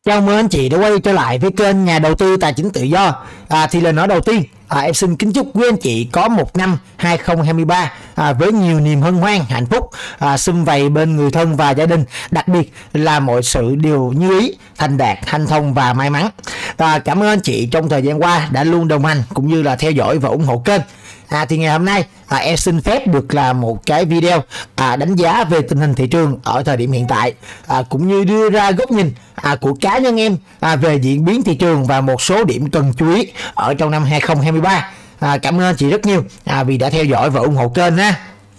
Chào mừng anh chị đã quay trở lại với kênh Nhà Đầu Tư Tài Chính Tự Do. Thì lời nói đầu tiên, em xin kính chúc quý anh chị có một năm 2023 với nhiều niềm hân hoan, hạnh phúc, sum vầy bên người thân và gia đình. Đặc biệt là mọi sự đều như ý, thành đạt, hanh thông và may mắn. Cảm ơn anh chị trong thời gian qua đã luôn đồng hành cũng như là theo dõi và ủng hộ kênh. Thì ngày hôm nay em xin phép được làm một cái video đánh giá về tình hình thị trường ở thời điểm hiện tại, cũng như đưa ra góc nhìn của cá nhân em về diễn biến thị trường và một số điểm cần chú ý ở trong năm 2023. Cảm ơn anh chị rất nhiều vì đã theo dõi và ủng hộ kênh ha.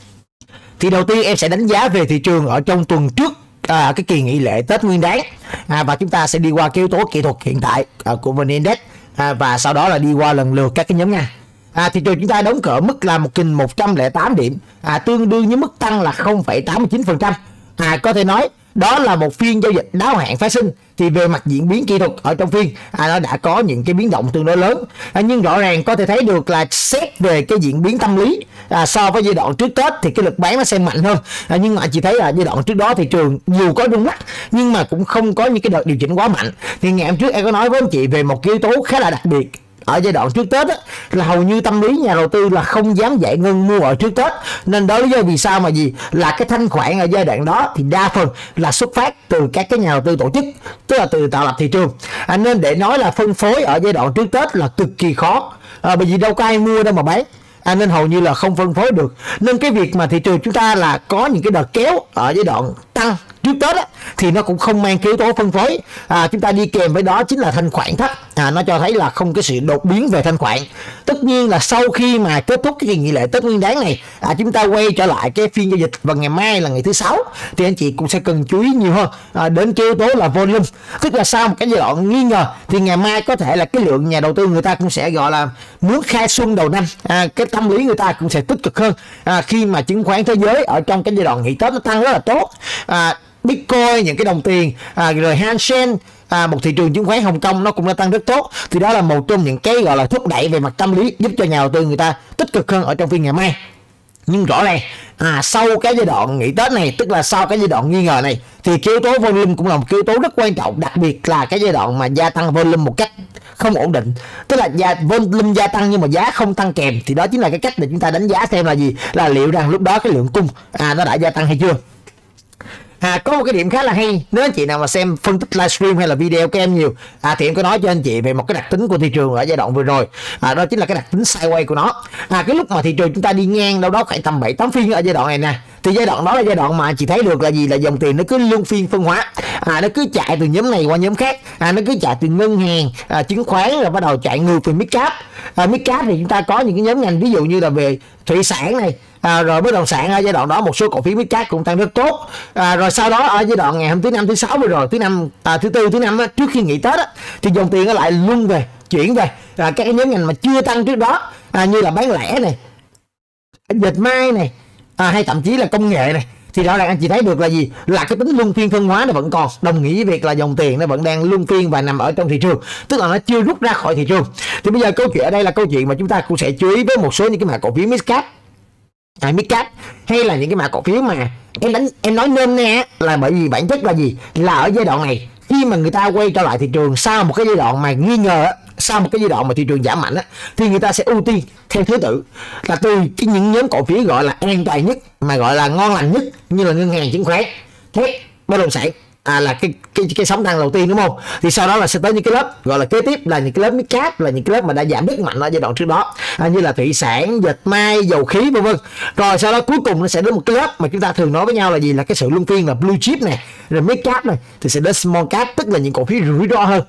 Thì đầu tiên em sẽ đánh giá về thị trường ở trong tuần trước cái kỳ nghỉ lễ Tết Nguyên Đán, và chúng ta sẽ đi qua cái yếu tố kỹ thuật hiện tại của VN Index, và sau đó là đi qua lần lượt các cái nhóm ngành. Thị trường chúng ta đóng cửa mức là 1.108 điểm, tương đương với mức tăng là 0,89%. Có thể nói đó là một phiên giao dịch đáo hạn phái sinh. Thì về mặt diễn biến kỹ thuật ở trong phiên nó đã có những cái biến động tương đối lớn, nhưng rõ ràng có thể thấy được là xét về cái diễn biến tâm lý so với giai đoạn trước Tết thì cái lực bán nó sẽ mạnh hơn. Nhưng mà chị thấy là giai đoạn trước đó thị trường dù có rung lắc nhưng mà cũng không có những cái đợt điều chỉnh quá mạnh. Thì ngày hôm trước em có nói với anh chị về một cái yếu tố khá là đặc biệt ở giai đoạn trước Tết là hầu như tâm lý nhà đầu tư là không dám giải ngân mua ở trước Tết. Nên đó lý do vì sao mà là cái thanh khoản ở giai đoạn đó thì đa phần là xuất phát từ các cái nhà đầu tư tổ chức, tức là từ tạo lập thị trường. Nên để nói là phân phối ở giai đoạn trước Tết là cực kỳ khó, bởi vì đâu có ai mua đâu mà bán. Nên hầu như là không phân phối được. Nên cái việc mà thị trường chúng ta là có những cái đợt kéo ở giai đoạn tăng trước Tết thì nó cũng không mang cái yếu tố phân phối. Chúng ta đi kèm với đó chính là thanh khoản thấp. Nó cho thấy là không cái sự đột biến về thanh khoản. Tất nhiên là sau khi mà kết thúc cái kỳ nghỉ lễ Tết Nguyên Đán này, chúng ta quay trở lại cái phiên giao dịch vào ngày mai là ngày thứ Sáu, thì anh chị cũng sẽ cần chú ý nhiều hơn đến cái yếu tố là volume. Tức là sau một cái giai đoạn nghi ngờ thì ngày mai có thể là cái lượng nhà đầu tư người ta cũng sẽ gọi là muốn khai xuân đầu năm, cái tâm lý người ta cũng sẽ tích cực hơn khi mà chứng khoán thế giới ở trong cái giai đoạn nghỉ Tết nó tăng rất là tốt. Bitcoin, những cái đồng tiền, rồi Hang Seng, một thị trường chứng khoán Hồng Kông nó cũng đã tăng rất tốt. Thì đó là một trong những cái gọi là thúc đẩy về mặt tâm lý, giúp cho nhà đầu tư người ta tích cực hơn ở trong phiên ngày mai. Nhưng rõ ràng sau cái giai đoạn nghỉ Tết này, tức là sau cái giai đoạn nghi ngờ này, thì cái yếu tố volume cũng là một cái yếu tố rất quan trọng, đặc biệt là cái giai đoạn mà gia tăng volume một cách không ổn định. Tức là volume gia tăng nhưng mà giá không tăng kèm, thì đó chính là cái cách để chúng ta đánh giá xem là liệu rằng lúc đó cái lượng cung nó đã gia tăng hay chưa. Có một cái điểm khá là hay, nếu anh chị nào mà xem phân tích livestream hay là video của em nhiều thì em có nói cho anh chị về một cái đặc tính của thị trường ở giai đoạn vừa rồi, đó chính là cái đặc tính sideways của nó. Cái lúc mà thị trường chúng ta đi ngang đâu đó khoảng tầm 7-8 phiên ở giai đoạn này nè, thì giai đoạn đó là giai đoạn mà chị thấy được là là dòng tiền nó cứ luân phiên phân hóa, nó cứ chạy từ nhóm này qua nhóm khác, nó cứ chạy từ ngân hàng, chứng khoán, rồi bắt đầu chạy ngược về mid cap. Mid cap thì chúng ta có những cái nhóm ngành ví dụ như là về thủy sản này, rồi bất động sản ở giai đoạn đó một số cổ phiếu mid cap cũng tăng rất tốt. Rồi sau đó ở giai đoạn ngày hôm thứ Năm, thứ Sáu vừa rồi, thứ Tư, thứ Năm trước khi nghỉ Tết thì dòng tiền nó lại luân về, chuyển về các cái nhóm ngành mà chưa tăng trước đó, như là bán lẻ này, dệt may này, hay thậm chí là công nghệ này. Thì rõ ràng anh chị thấy được là cái tính luân phiên phân hóa nó vẫn còn, đồng nghĩa với việc là dòng tiền nó vẫn đang luân phiên và nằm ở trong thị trường, tức là nó chưa rút ra khỏi thị trường. Thì bây giờ câu chuyện ở đây là câu chuyện mà chúng ta cũng sẽ chú ý với một số những cái mã cổ phiếu mid cap, hay là những cái mã cổ phiếu mà em nói nôm na là bởi vì bản chất là ở giai đoạn này khi mà người ta quay trở lại thị trường sau một cái giai đoạn mà nghi ngờ, sau một cái giai đoạn mà thị trường giảm mạnh thì người ta sẽ ưu tiên theo thứ tự là từ những nhóm cổ phiếu gọi là an toàn nhất, mà gọi là ngon lành nhất, như là ngân hàng, chứng khoán, thép, bất động sản, là cái sóng tăng đầu tiên, đúng không? Thì sau đó là sẽ tới những cái lớp gọi là kế tiếp là những cái lớp mid cap, là những cái lớp mà đã giảm rất mạnh ở giai đoạn trước đó, như là thủy sản, dệt may, dầu khí, vân vân. Rồi sau đó cuối cùng nó sẽ đến một cái lớp mà chúng ta thường nói với nhau là cái sự luân phiên là blue chip này, rồi mid cap này, thì sẽ đến small cap, tức là những cổ phiếu rủi ro hơn,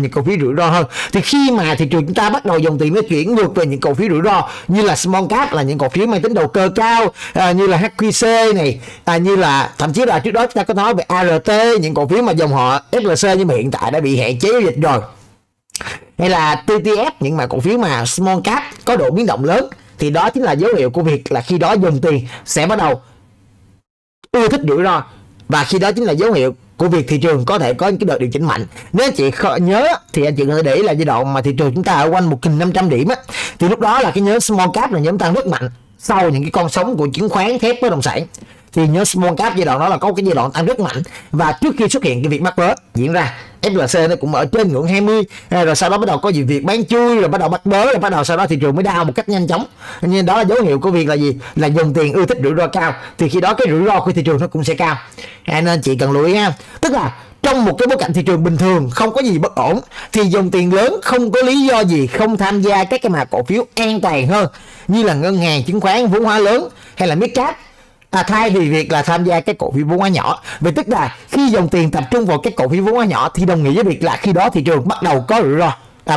Thì khi mà thị trường chúng ta bắt đầu dòng tiền nó chuyển ngược về những cổ phiếu rủi ro như là small cap, là những cổ phiếu mang tính đầu cơ cao, như là HQC này, như là thậm chí là trước đó chúng ta có nói về ART, những cổ phiếu mà dòng họ FLC nhưng mà hiện tại đã bị hạn chế giao dịch rồi, hay là TTF, những mà cổ phiếu mà small cap có độ biến động lớn, thì đó chính là dấu hiệu của việc là khi đó dòng tiền sẽ bắt đầu ưa thích rủi ro, và khi đó chính là dấu hiệu của việc thị trường có thể có những cái đợt điều chỉnh mạnh. Nếu anh chị nhớ thì anh chị có thể để ý là giai đoạn mà thị trường chúng ta ở quanh 1.500 điểm thì lúc đó là cái nhóm small cap là nhóm tăng rất mạnh sau những cái con sóng của chứng khoán, thép, bất động sản. thì nhớ small cap giai đoạn đó là có cái giai đoạn tăng rất mạnh, và trước khi xuất hiện cái việc mắc vớ diễn ra, FLC nó cũng ở trên ngưỡng 20, rồi sau đó bắt đầu có gì việc bán chui, rồi bắt đầu mắc vớ, rồi bắt đầu sau đó thị trường mới down một cách nhanh chóng. Nên đó là dấu hiệu của việc là gì, là dòng tiền ưa thích rủi ro cao, thì khi đó cái rủi ro của thị trường nó cũng sẽ cao. Nên chị cần lưu ý ha, tức là trong một cái bối cảnh thị trường bình thường không có gì bất ổn thì dòng tiền lớn không có lý do gì không tham gia các cái mã cổ phiếu an toàn hơn như là ngân hàng, chứng khoán, vốn hóa lớn hay là midcap, thay vì việc là tham gia cái cổ phiếu vốn hóa nhỏ. Vậy tức là khi dòng tiền tập trung vào cái cổ phiếu vốn hóa nhỏ thì đồng nghĩa với việc là khi đó thị trường bắt đầu có rủi ro.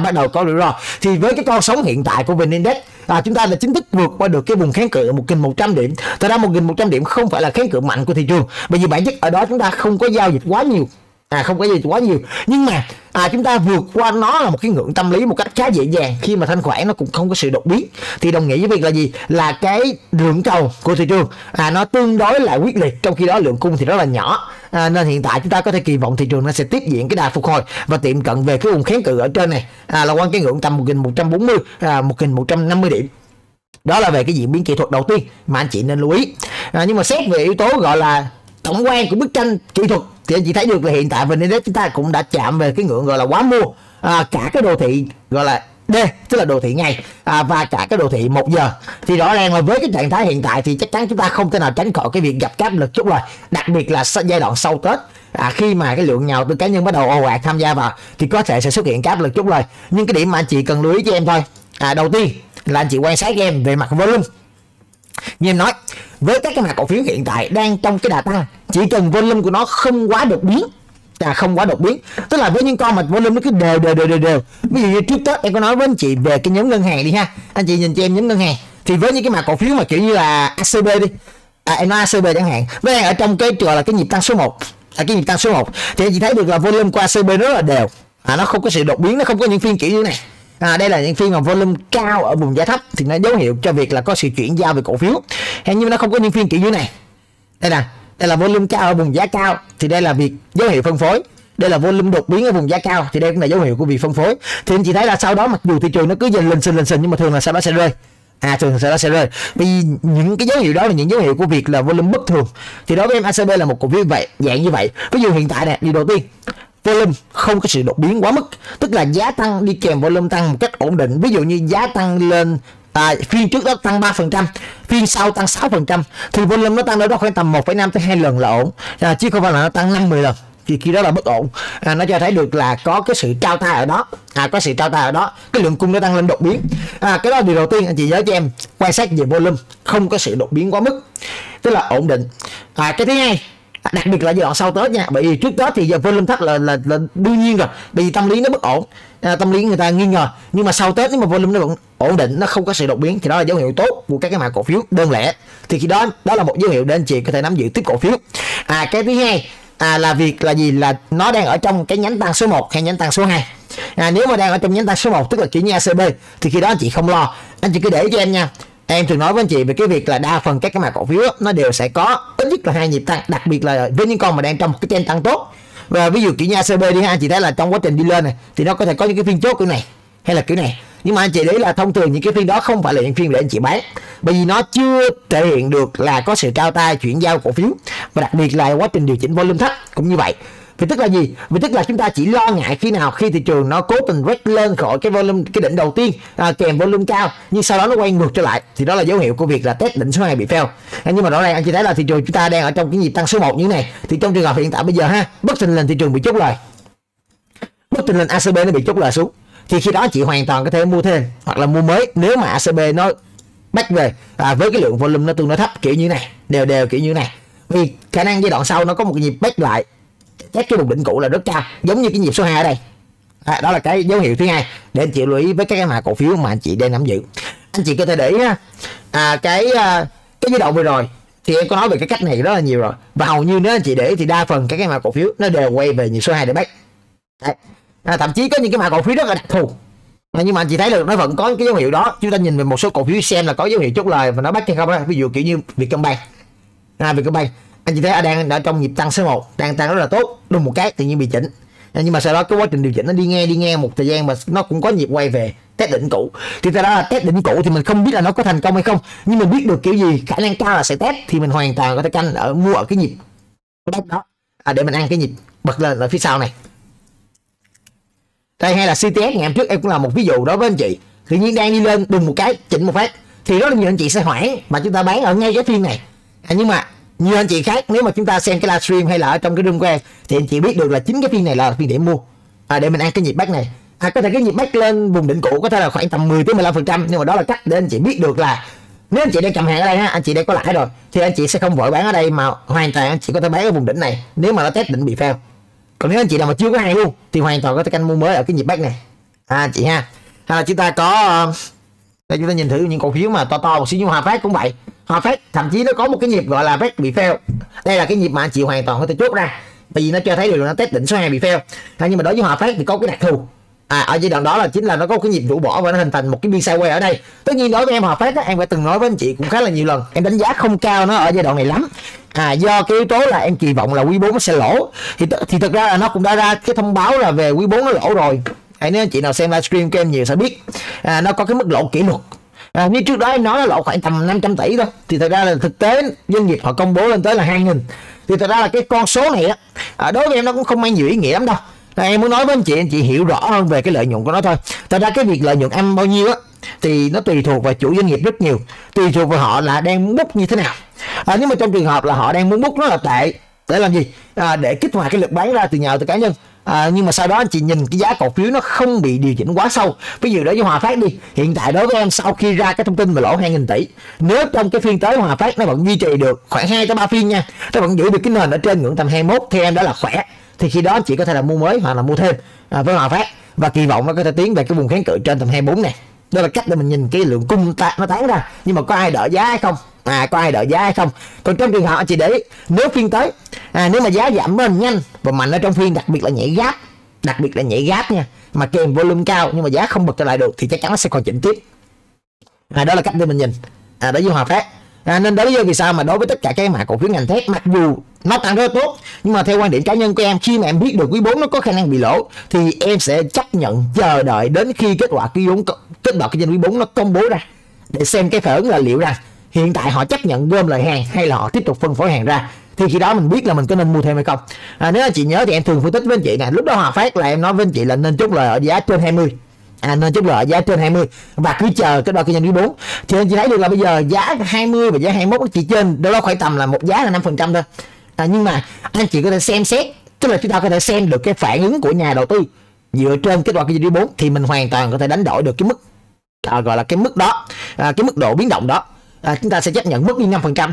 Thì với cái con sóng hiện tại của VN Index, chúng ta đã chính thức vượt qua được cái vùng kháng cự 1.100 điểm. Thật ra 1.100 điểm không phải là kháng cự mạnh của thị trường, bởi vì bản chất ở đó chúng ta không có giao dịch quá nhiều. Nhưng mà chúng ta vượt qua nó là một cái ngưỡng tâm lý một cách khá dễ dàng, khi mà thanh khoản nó cũng không có sự đột biến, thì đồng nghĩa với việc là gì, là cái lượng cầu của thị trường nó tương đối là quyết liệt, trong khi đó lượng cung thì rất là nhỏ. Nên hiện tại chúng ta có thể kỳ vọng thị trường nó sẽ tiếp diễn cái đà phục hồi và tiệm cận về cái vùng kháng cự ở trên này, là quanh cái ngưỡng tầm 1.140, 1.150 điểm. Đó là về cái diễn biến kỹ thuật đầu tiên mà anh chị nên lưu ý. Nhưng mà xét về yếu tố gọi là tổng quan của bức tranh kỹ thuật thì anh chị thấy được là hiện tại VN Index chúng ta cũng đã chạm về cái ngưỡng gọi là quá mua, cả cái đồ thị gọi là D, tức là đồ thị ngày, và cả cái đồ thị 1 giờ. Thì rõ ràng là với cái trạng thái hiện tại thì chắc chắn chúng ta không thể nào tránh khỏi cái việc gặp áp lực chốt lời, đặc biệt là giai đoạn sau Tết, khi mà cái lượng nhà đầu tư cá nhân bắt đầu ồ ạt tham gia vào thì có thể sẽ xuất hiện áp lực chốt lời. Nhưng cái điểm mà anh chị cần lưu ý cho em thôi, đầu tiên là anh chị quan sát cho em về mặt volume. Như em nói, với các cái mã cổ phiếu hiện tại đang trong cái đà tăng, chỉ cần volume của nó không quá đột biến, tức là với những con mà volume nó cứ đều. Ví dụ như trước Tết em có nói với anh chị về cái nhóm ngân hàng đi ha, anh chị nhìn cho em nhóm ngân hàng, thì với những cái mã cổ phiếu mà kiểu như là ACB đi, em nói ACB chẳng hạn, với ở trong cái gọi là cái nhịp tăng số 1, thì anh chị thấy được là volume của ACB rất là đều, nó không có sự đột biến, nó không có những phiên kiểu như này. Đây là những phiên mà volume cao ở vùng giá thấp thì nó dấu hiệu cho việc là có sự chuyển giao về cổ phiếu. Nhưng nó không có những phiên kiểu như này. Đây là volume cao ở vùng giá cao thì đây là việc dấu hiệu phân phối. Đây là volume đột biến ở vùng giá cao thì đây cũng là dấu hiệu của việc phân phối. Thì anh chị thấy là sau đó mặc dù thị trường nó cứ dần lên xình nhưng mà thường là sau đó sẽ rơi. Vì những cái dấu hiệu đó là những dấu hiệu của việc là volume bất thường. Thì đối với em ACB là một cổ phiếu dạng như vậy. Ví dụ hiện tại này, điều đầu tiên, volume không có sự đột biến quá mức, tức là giá tăng đi kèm volume tăng một cách ổn định. Ví dụ như giá tăng lên, phiên trước đó tăng 3%, phiên sau tăng 6%, thì volume nó tăng đâu khoảng tầm 1,5 tới 2 lần là ổn, chứ không phải là nó tăng 5-10 lần. Thì khi đó là bất ổn. Nó cho thấy được là có cái sự trao tay ở đó, cái lượng cung nó tăng lên đột biến. Cái đó là điều đầu tiên anh chị nhớ cho em, quan sát về volume không có sự đột biến quá mức, tức là ổn định. Cái thứ hai, đặc biệt là giai đoạn sau Tết nha, bởi vì trước Tết thì giờ volume thấp là đương nhiên rồi, bởi vì tâm lý nó bất ổn, tâm lý người ta nghi ngờ. Nhưng mà sau Tết nếu mà volume nó vẫn ổn định, nó không có sự đột biến thì đó là dấu hiệu tốt của các cái mã cổ phiếu đơn lẻ. Thì khi đó là một dấu hiệu để anh chị có thể nắm giữ tiếp cổ phiếu. Cái thứ hai là việc là gì, là nó đang ở trong cái nhánh tăng số 1 hay nhánh tăng số 2. Nếu mà đang ở trong nhánh tăng số 1 tức là kiểu như ACB thì khi đó anh chị không lo, anh chị cứ để cho em nha. Em thường nói với anh chị về cái việc là đa phần các cái mã cổ phiếu nó đều sẽ có ít nhất là 2 nhịp tăng, đặc biệt là với những con mà đang trong một cái trend tăng tốt. Và ví dụ kiểu như ACB đi ha, anh chị thấy là trong quá trình đi lên này thì nó có thể có những cái phiên chốt kiểu này hay là kiểu này, nhưng mà anh chị để là thông thường những cái phiên đó không phải là những phiên để anh chị bán, bởi vì nó chưa thể hiện được là có sự trao tay chuyển giao cổ phiếu, và đặc biệt là quá trình điều chỉnh volume thấp cũng như vậy. Vì tức là gì? Vì tức là chúng ta chỉ lo ngại khi thị trường nó cố tình break lên khỏi cái volume, cái đỉnh đầu tiên kèm volume cao, nhưng sau đó nó quay ngược trở lại, thì đó là dấu hiệu của việc là test đỉnh số 2 bị fail. Nhưng mà rõ ràng anh chị thấy là thị trường chúng ta đang ở trong cái nhịp tăng số 1 như thế này, thì trong trường hợp hiện tại bây giờ ha, bất thình lình thị trường bị chốt lời, bất thình lình ACB nó bị chốt lời xuống, thì khi đó chị hoàn toàn có thể mua thêm hoặc là mua mới nếu mà ACB nó back về với cái lượng volume nó tương đối thấp kiểu như này, đều kiểu như này, vì khả năng giai đoạn sau nó có một cái nhịp back lại các cái vùng đỉnh cũ là rất cao, giống như cái nhịp số 2 ở đây. Đó là cái dấu hiệu thứ hai để anh chị lưu ý với các cái mã cổ phiếu mà anh chị đang nắm giữ. Anh chị có thể để ý cái giai đoạn vừa rồi thì em có nói về cái cách này rất là nhiều rồi, và hầu như nếu anh chị để thì đa phần các cái mã cổ phiếu nó đều quay về nhịp số 2 để back. Thậm chí có những cái mã cổ phiếu rất là đặc thù, nhưng mà anh chị thấy được nó vẫn có cái dấu hiệu đó. Chúng ta nhìn về một số cổ phiếu xem là có dấu hiệu chốt lời và nó back hay không đó. Ví dụ kiểu như Vietcombank, anh chị thấy đang ở trong nhịp tăng số 1, đang tăng rất là tốt, đùng một cái tự nhiên bị chỉnh, nhưng mà sau đó cái quá trình điều chỉnh nó đi ngang một thời gian mà nó cũng có nhịp quay về test đỉnh cũ. Thì thật ra là test đỉnh cũ thì mình không biết là nó có thành công hay không, nhưng mình biết được kiểu gì khả năng cao là sẽ test, thì mình hoàn toàn có thể canh ở mua ở cái nhịp đó để mình ăn cái nhịp bật lên ở phía sau này. Đây, hay là CTS ngày hôm trước em cũng là một ví dụ đối với anh chị, tự nhiên đang đi lên đùng một cái chỉnh một phát thì rất là nhiều anh chị sẽ hoảng mà chúng ta bán ở ngay cái phiên này. Nhưng mà nhiều anh chị khác, nếu mà chúng ta xem cái livestream hay là ở trong cái room của em thì anh chị biết được là chính cái phiên này là phiên điểm mua để mình ăn cái nhịp back này. Có thể cái nhịp back lên vùng đỉnh cũ có thể là khoảng tầm 10-15%, nhưng mà đó là cách để anh chị biết được là nếu anh chị đang cầm hàng ở đây anh chị đang có lãi rồi thì anh chị sẽ không vội bán ở đây, mà hoàn toàn anh chị có thể bán ở vùng đỉnh này nếu mà nó test đỉnh bị fail. Còn nếu anh chị nào mà chưa có hàng luôn thì hoàn toàn có thể canh mua mới ở cái nhịp back này anh chị ha. Hay là chúng ta có đây, chúng ta nhìn thử những cổ phiếu mà to một xíu như Hòa Phát cũng vậy. Hòa Phát thậm chí nó có một cái nhịp gọi là back bị fail. Đây là cái nhịp mà anh chị hoàn toàn có thể chốt ra, bởi vì nó cho thấy được là nó test đỉnh số 2 bị fail. Nhưng mà đối với Hòa Phát thì có cái đặc thù ở giai đoạn đó là chính là nó có cái nhịp rũ bỏ và nó hình thành một cái biên sideways ở đây. Tất nhiên đối với em Hòa Phát em đã từng nói với anh chị cũng khá là nhiều lần, em đánh giá không cao nó ở giai đoạn này lắm. Do cái yếu tố là em kỳ vọng là quý 4 nó sẽ lỗ, thì thực ra là nó cũng đã ra cái thông báo là về quý 4 nó lỗ rồi. Nếu anh chị nào xem livestream của em nhiều sẽ biết nó có cái mức lỗ kỷ lục. Như trước đó em nói nó lỗ khoảng tầm 500 tỷ thôi, thì thật ra là thực tế doanh nghiệp họ công bố lên tới là 2.000. Thì thật ra là cái con số này đối với em nó cũng không mang nhiều ý nghĩa lắm đâu. Em muốn nói với anh chị hiểu rõ hơn về cái lợi nhuận của nó thôi. Thật ra cái việc lợi nhuận ăn bao nhiêu thì nó tùy thuộc vào chủ doanh nghiệp rất nhiều, tùy thuộc vào họ là đang muốn book như thế nào. Nhưng mà trong trường hợp là họ đang muốn book rất là tệ để làm gì? Để kích hoạt cái lực bán ra từ nhà từ cá nhân. Nhưng mà sau đó anh chị nhìn cái giá cổ phiếu nó không bị điều chỉnh quá sâu. Ví dụ đối với Hòa Phát đi, hiện tại đối với em sau khi ra cái thông tin về lỗ 2.000 tỷ, nếu trong cái phiên tới Hòa Phát nó vẫn duy trì được khoảng 2-3 phiên nha, nó vẫn giữ được cái nền ở trên ngưỡng tầm 21 thì em đó là khỏe, thì khi đó anh chị có thể là mua mới hoặc là mua thêm với Hòa Phát, và kỳ vọng nó có thể tiến về cái vùng kháng cự trên tầm 24 này. Đó là cách để mình nhìn cái lượng cung nó tán ra. Nhưng mà có ai đỡ giá hay không? Có ai đỡ giá hay không? Còn trong trường hợp anh chị để ý, nếu phiên tới nếu mà giá giảm lên nhanh và mạnh ở trong phiên, đặc biệt là nhảy gap nha, mà kèm volume cao nhưng mà giá không bật trở lại được thì chắc chắn nó sẽ còn chỉnh tiếp. Đó là cách để mình nhìn đối với Hòa Phát. Nên đó lý do vì sao mà đối với tất cả các mã cổ phiếu ngành thép, mặc dù nó tăng rất tốt, nhưng mà theo quan điểm cá nhân của em, khi mà em biết được quý 4 nó có khả năng bị lỗ thì em sẽ chấp nhận chờ đợi đến khi kết quả kinh doanh quý 4 nó công bố ra để xem cái phản ứng là liệu rằng hiện tại họ chấp nhận gom lại hàng hay là họ tiếp tục phân phối hàng ra, thì khi đó mình biết là mình có nên mua thêm hay không. Nếu anh chị nhớ thì em thường phân tích với anh chị này, lúc đó Hòa Phát là em nói với anh chị là nên chốt lời ở giá trên 20, nên chốt lời ở giá trên 20 và cứ chờ cái đợt kinh doanh quý 4. Thì anh chị thấy được là bây giờ giá 20 và giá 21 nó chỉ trên đó khoảng tầm là một giá là 5% thôi. Nhưng mà anh chị có thể xem xét, tức là chúng ta có thể xem được cái phản ứng của nhà đầu tư dựa trên kết quả kinh doanh quý 4 thì mình hoàn toàn có thể đánh đổi được cái mức gọi là cái mức đó, cái mức độ biến động đó. Chúng ta sẽ chấp nhận mất đi 5%.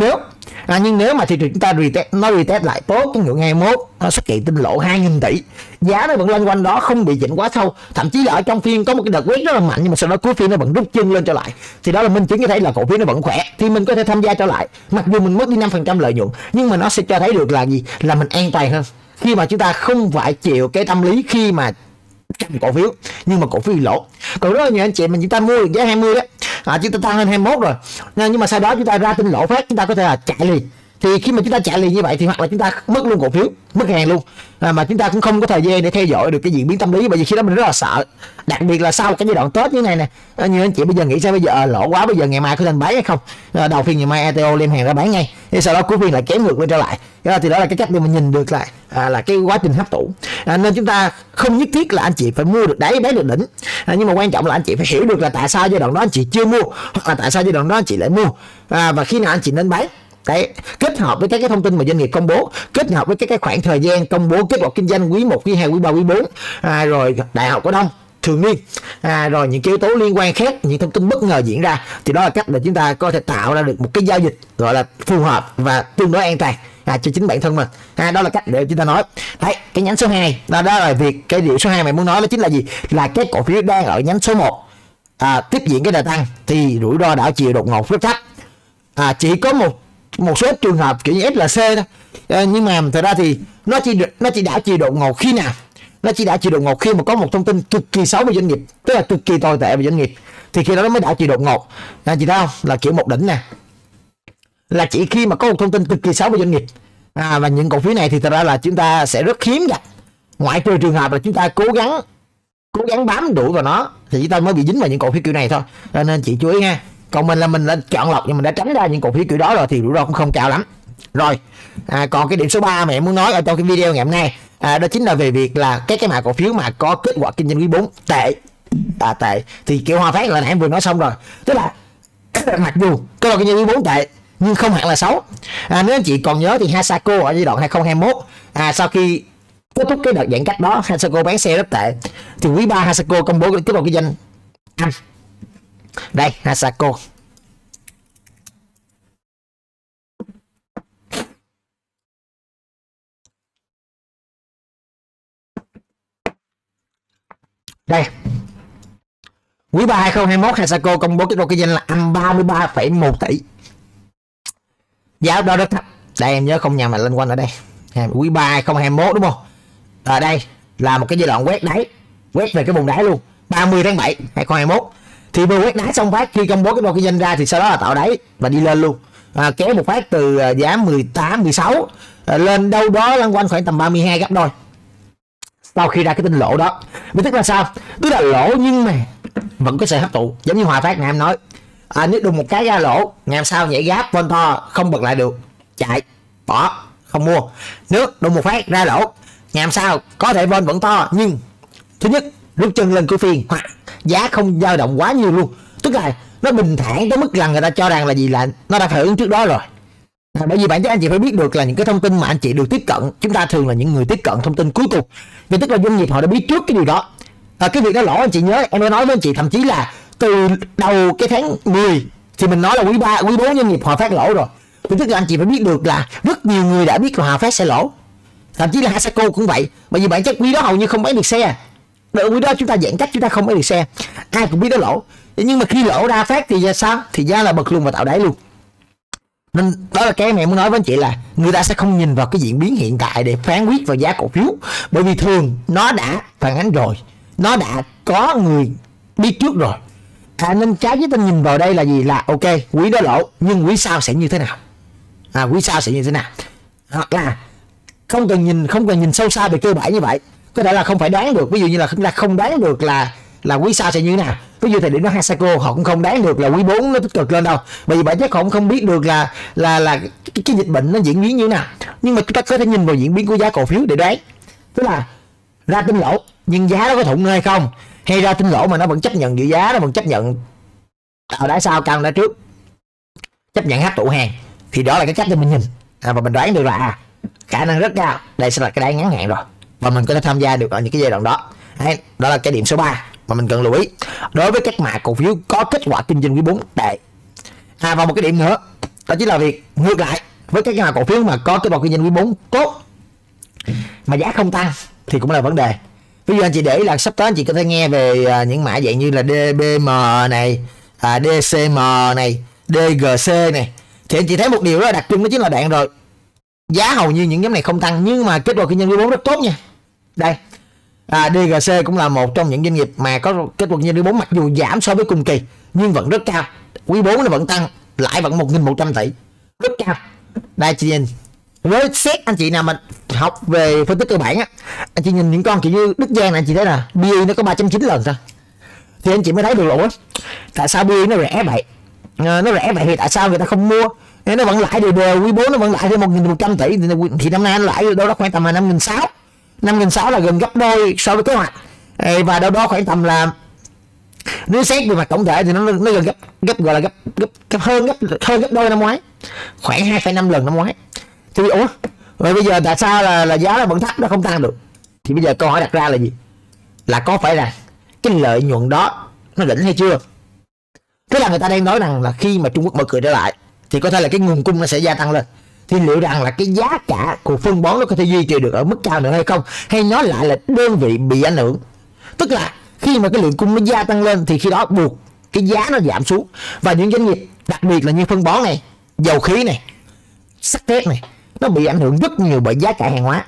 Nhưng nếu mà thị trường chúng ta retest lại tốt cái ngưỡng 21, nó xuất hiện tin lỗ 2.000 tỷ, giá nó vẫn loanh quanh đó, không bị chỉnh quá sâu, thậm chí là ở trong phiên có một cái đợt quét rất là mạnh nhưng mà sau đó cuối phiên nó vẫn rút chân lên trở lại, thì đó là minh chứng cho thấy là cổ phiếu nó vẫn khỏe, thì mình có thể tham gia trở lại, mặc dù mình mất đi 5% lợi nhuận, nhưng mà nó sẽ cho thấy được là gì, là mình an toàn hơn khi mà chúng ta không phải chịu cái tâm lý khi mà cầm cổ phiếu nhưng mà cổ phiếu lỗ. Còn rất là nhiều anh chị mình chúng ta mua được giá 20 đó, chúng ta tăng lên 21 rồi, nhưng mà sau đó chúng ta ra tin lỗ phát, chúng ta có thể là chạy liền. Thì khi mà chúng ta chạy liền như vậy thì hoặc là chúng ta mất luôn cổ phiếu, mất hàng luôn, mà chúng ta cũng không có thời gian để theo dõi được cái diễn biến tâm lý, bởi vì khi đó mình rất là sợ, đặc biệt là sau cái giai đoạn Tết như này nè. Nhiều anh chị bây giờ nghĩ sao bây giờ lỗ quá, bây giờ ngày mai có nên bán hay không, đầu phiên ngày mai ETO đem hàng ra bán ngay, thì sau đó cuối phiên lại kéo ngược lên trở lại. Thì đó là cái cách để mình nhìn được lại là cái quá trình hấp thụ. Nên chúng ta không nhất thiết là anh chị phải mua được đáy bán được đỉnh, nhưng mà quan trọng là anh chị phải hiểu được là tại sao giai đoạn đó anh chị chưa mua, hoặc là tại sao giai đoạn đó anh chị lại mua, và khi nào anh chị nên bán. Đấy, kết hợp với các cái thông tin mà doanh nghiệp công bố, kết hợp với các cái khoảng thời gian công bố kết quả kinh doanh quý 1, quý 2, quý 3, quý 4, rồi đại học cổ đông thường niên, rồi những cái yếu tố liên quan khác, những thông tin bất ngờ diễn ra, thì đó là cách để chúng ta có thể tạo ra được một cái giao dịch gọi là phù hợp và tương đối an toàn cho chính bản thân mình. Đó là cách để chúng ta nói. Đấy, cái nhánh số 2 đó là việc cái điều số 2 mày muốn nói đó chính là gì, là cái cổ phiếu đang ở nhánh số 1 tiếp diễn cái đà tăng thì rủi ro đảo chiều đột ngột rất thấp. Chỉ có một số trường hợp kiểu như FLC thôi, nhưng mà thật ra thì nó chỉ đảo chiều đột ngột khi nào, nó chỉ đảo chiều đột ngột khi mà có một thông tin cực kỳ xấu về doanh nghiệp, tức là cực kỳ tồi tệ về doanh nghiệp, thì khi đó nó mới đảo chiều đột ngột. Chị thấy không, là kiểu một đỉnh nè, là chỉ khi mà có một thông tin cực kỳ xấu về doanh nghiệp, và những cổ phiếu này thì thật ra là chúng ta sẽ rất hiếm gặp, ngoại trừ trường hợp là chúng ta cố cố gắng bám đuổi vào nó thì chúng ta mới bị dính vào những cổ phiếu kiểu này thôi, nên chị chú ý nha. Còn mình là mình đã chọn lọc nhưng mình đã tránh ra những cổ phiếu kiểu đó rồi thì rủi ro cũng không cao lắm. Rồi còn cái điểm số 3 mà em muốn nói ở trong cái video ngày hôm nay đó chính là về việc là cái mã cổ phiếu mà có kết quả kinh doanh quý 4 tệ. Tệ thì kiểu Hòa Phát là nãy em vừa nói xong rồi, tức là mặc dù kết quả kinh doanh quý 4 tệ nhưng không hẳn là xấu. Nếu anh chị còn nhớ thì Hasako ở giai đoạn 2021 sau khi kết thúc cái đợt giãn cách đó, Hasako bán xe rất tệ, thì quý 3 Hasako công bố kết quả kinh doanh âm. Đây Hasako đây, quý 3 2021 Hasako công bố kết quả kinh doanh là âm 33,1 tỷ, giá đó rất thấp. Đây em nhớ không nhầm là lên quanh ở đây quý 3 2021 đúng không? Ở đây là một cái giai đoạn quét đáy, quét về cái vùng đáy luôn, 30 tháng 7 2021 thì vừa quét đáy xong phát, khi công bố cái đô kinh doanh ra thì sau đó là tạo đáy và đi lên luôn, kéo một phát từ giá 18 16 lên đâu đó lăn quanh khoảng tầm 32 gấp đôi sau khi ra cái tin lỗ đó. Vậy tức là sao? Tức là lỗ nhưng mà vẫn có sự hấp thụ, giống như Hòa Phát ngày em nói, nếu đùng một cái ra lỗ ngày hôm sau nhảy gáp von to không bật lại được, chạy bỏ không mua. Nước đùng một phát ra lỗ ngày hôm sau có thể von vẫn to nhưng thứ nhất rút chân lên cuối phiên hoặc giá không dao động quá nhiều luôn, tức là nó bình thản tới mức là người ta cho rằng là gì, là nó đã phản ứng trước đó rồi. Bởi vì bản chất anh chị phải biết được là những cái thông tin mà anh chị được tiếp cận, chúng ta thường là những người tiếp cận thông tin cuối cùng, vì tức là doanh nghiệp họ đã biết trước cái điều đó. Cái việc đó lỗ anh chị nhớ em đã nói với anh chị, thậm chí là từ đầu cái tháng 10 thì mình nói là quý 3 quý 4 doanh nghiệp Hòa Phát lỗ rồi, vì tức là anh chị phải biết được là rất nhiều người đã biết là Hòa Phát sẽ lỗ, thậm chí là Hasako cũng vậy, bởi vì bản chất quý đó hầu như không bán được xe. Đợi quý đó chúng ta giãn cách chúng ta không bán được xe, ai cũng biết đó lỗ, nhưng mà khi lỗ ra phát thì sao, thì giá là bật luôn và tạo đáy luôn. Nên đó là cái mẹ muốn nói với anh chị là người ta sẽ không nhìn vào cái diễn biến hiện tại để phán quyết vào giá cổ phiếu, bởi vì thường nó đã phản ánh rồi, nó đã có người biết trước rồi. Nên trái với tên nhìn vào đây là gì, là ok quý đó lỗ nhưng quý sau sẽ như thế nào, quý sau sẽ như thế nào, hoặc là không cần nhìn sâu xa về cơ bản như vậy, có thể là không phải đoán được, ví dụ như là chúng ta không đoán được là quý sau sẽ như thế nào. Ví dụ thời điểm đó Hasako họ cũng không đoán được là quý 4 nó tích cực lên đâu, bởi vì bản chất họ cũng không biết được là cái dịch bệnh nó diễn biến như thế nào, nhưng mà chúng ta có thể nhìn vào diễn biến của giá cổ phiếu để đoán, tức là ra tin lỗ nhưng giá nó có thủng hay không, hay ra tin lỗ mà nó vẫn chấp nhận giữ giá, nó vẫn chấp nhận tạo đáy sau cao đáy trước, chấp nhận hấp thụ hàng, thì đó là cái cách để mình nhìn và mình đoán được là khả năng rất cao đây sẽ là cái đáy ngắn hạn rồi, và mình có thể tham gia được ở những cái giai đoạn đó. Đó là cái điểm số 3 mà mình cần lưu ý đối với các mã cổ phiếu có kết quả kinh doanh quý 4 tệ. Và một cái điểm nữa đó chính là việc ngược lại với các mã cổ phiếu mà có kết quả kinh doanh quý 4 tốt mà giá không tăng thì cũng là vấn đề. Ví dụ anh chị để ý là sắp tới anh chị có thể nghe về những mã dạng như là DBM này, DCM này, DGC này, thì anh chị thấy một điều rất là đặc trưng đó chính là đoạn rồi giá hầu như những nhóm này không tăng nhưng mà kết quả kinh doanh quý 4 rất tốt nha. Đây DGC cũng là một trong những doanh nghiệp mà có kết quả kinh doanh quý 4 mặc dù giảm so với cùng kỳ nhưng vẫn rất cao, quý 4 nó vẫn tăng, lãi vẫn 1.100 tỷ, rất cao. Đây chị nhìn với xét anh chị nào mà học về phân tích cơ bản á, anh chị nhìn những con kiểu như Đức Giang này, anh chị thấy là PE nó có 3.9 lần thôi, thì anh chị mới thấy được lỗ tại sao PE nó rẻ vậy, thì tại sao người ta không mua, nó vẫn lãi đều, quý 4 nó vẫn lãi thêm 1.100 tỷ, thì năm nay nó lãi đâu đó khoảng tầm là 5.600 là gần gấp đôi so với kế hoạch, và đâu đó khoảng tầm là nếu xét về mặt tổng thể thì nó gần gấp gọi là gấp hơn gấp đôi năm ngoái, khoảng 2,5 lần năm ngoái. Thì rồi bây giờ tại sao là giá nó vẫn thấp, nó không tăng được? Thì bây giờ câu hỏi đặt ra là gì, là có phải là cái lợi nhuận đó nó đỉnh hay chưa? Tức là người ta đang nói rằng là khi mà Trung Quốc mở cửa trở lại thì có thể là cái nguồn cung nó sẽ gia tăng lên, thì liệu rằng là cái giá cả của phân bón nó có thể duy trì được ở mức cao nữa hay không, hay nó lại là đơn vị bị ảnh hưởng? Tức là khi mà cái lượng cung nó gia tăng lên thì khi đó buộc cái giá nó giảm xuống, và những doanh nghiệp đặc biệt là như phân bón này, dầu khí này, sắt thép này, nó bị ảnh hưởng rất nhiều bởi giá cả hàng hóa,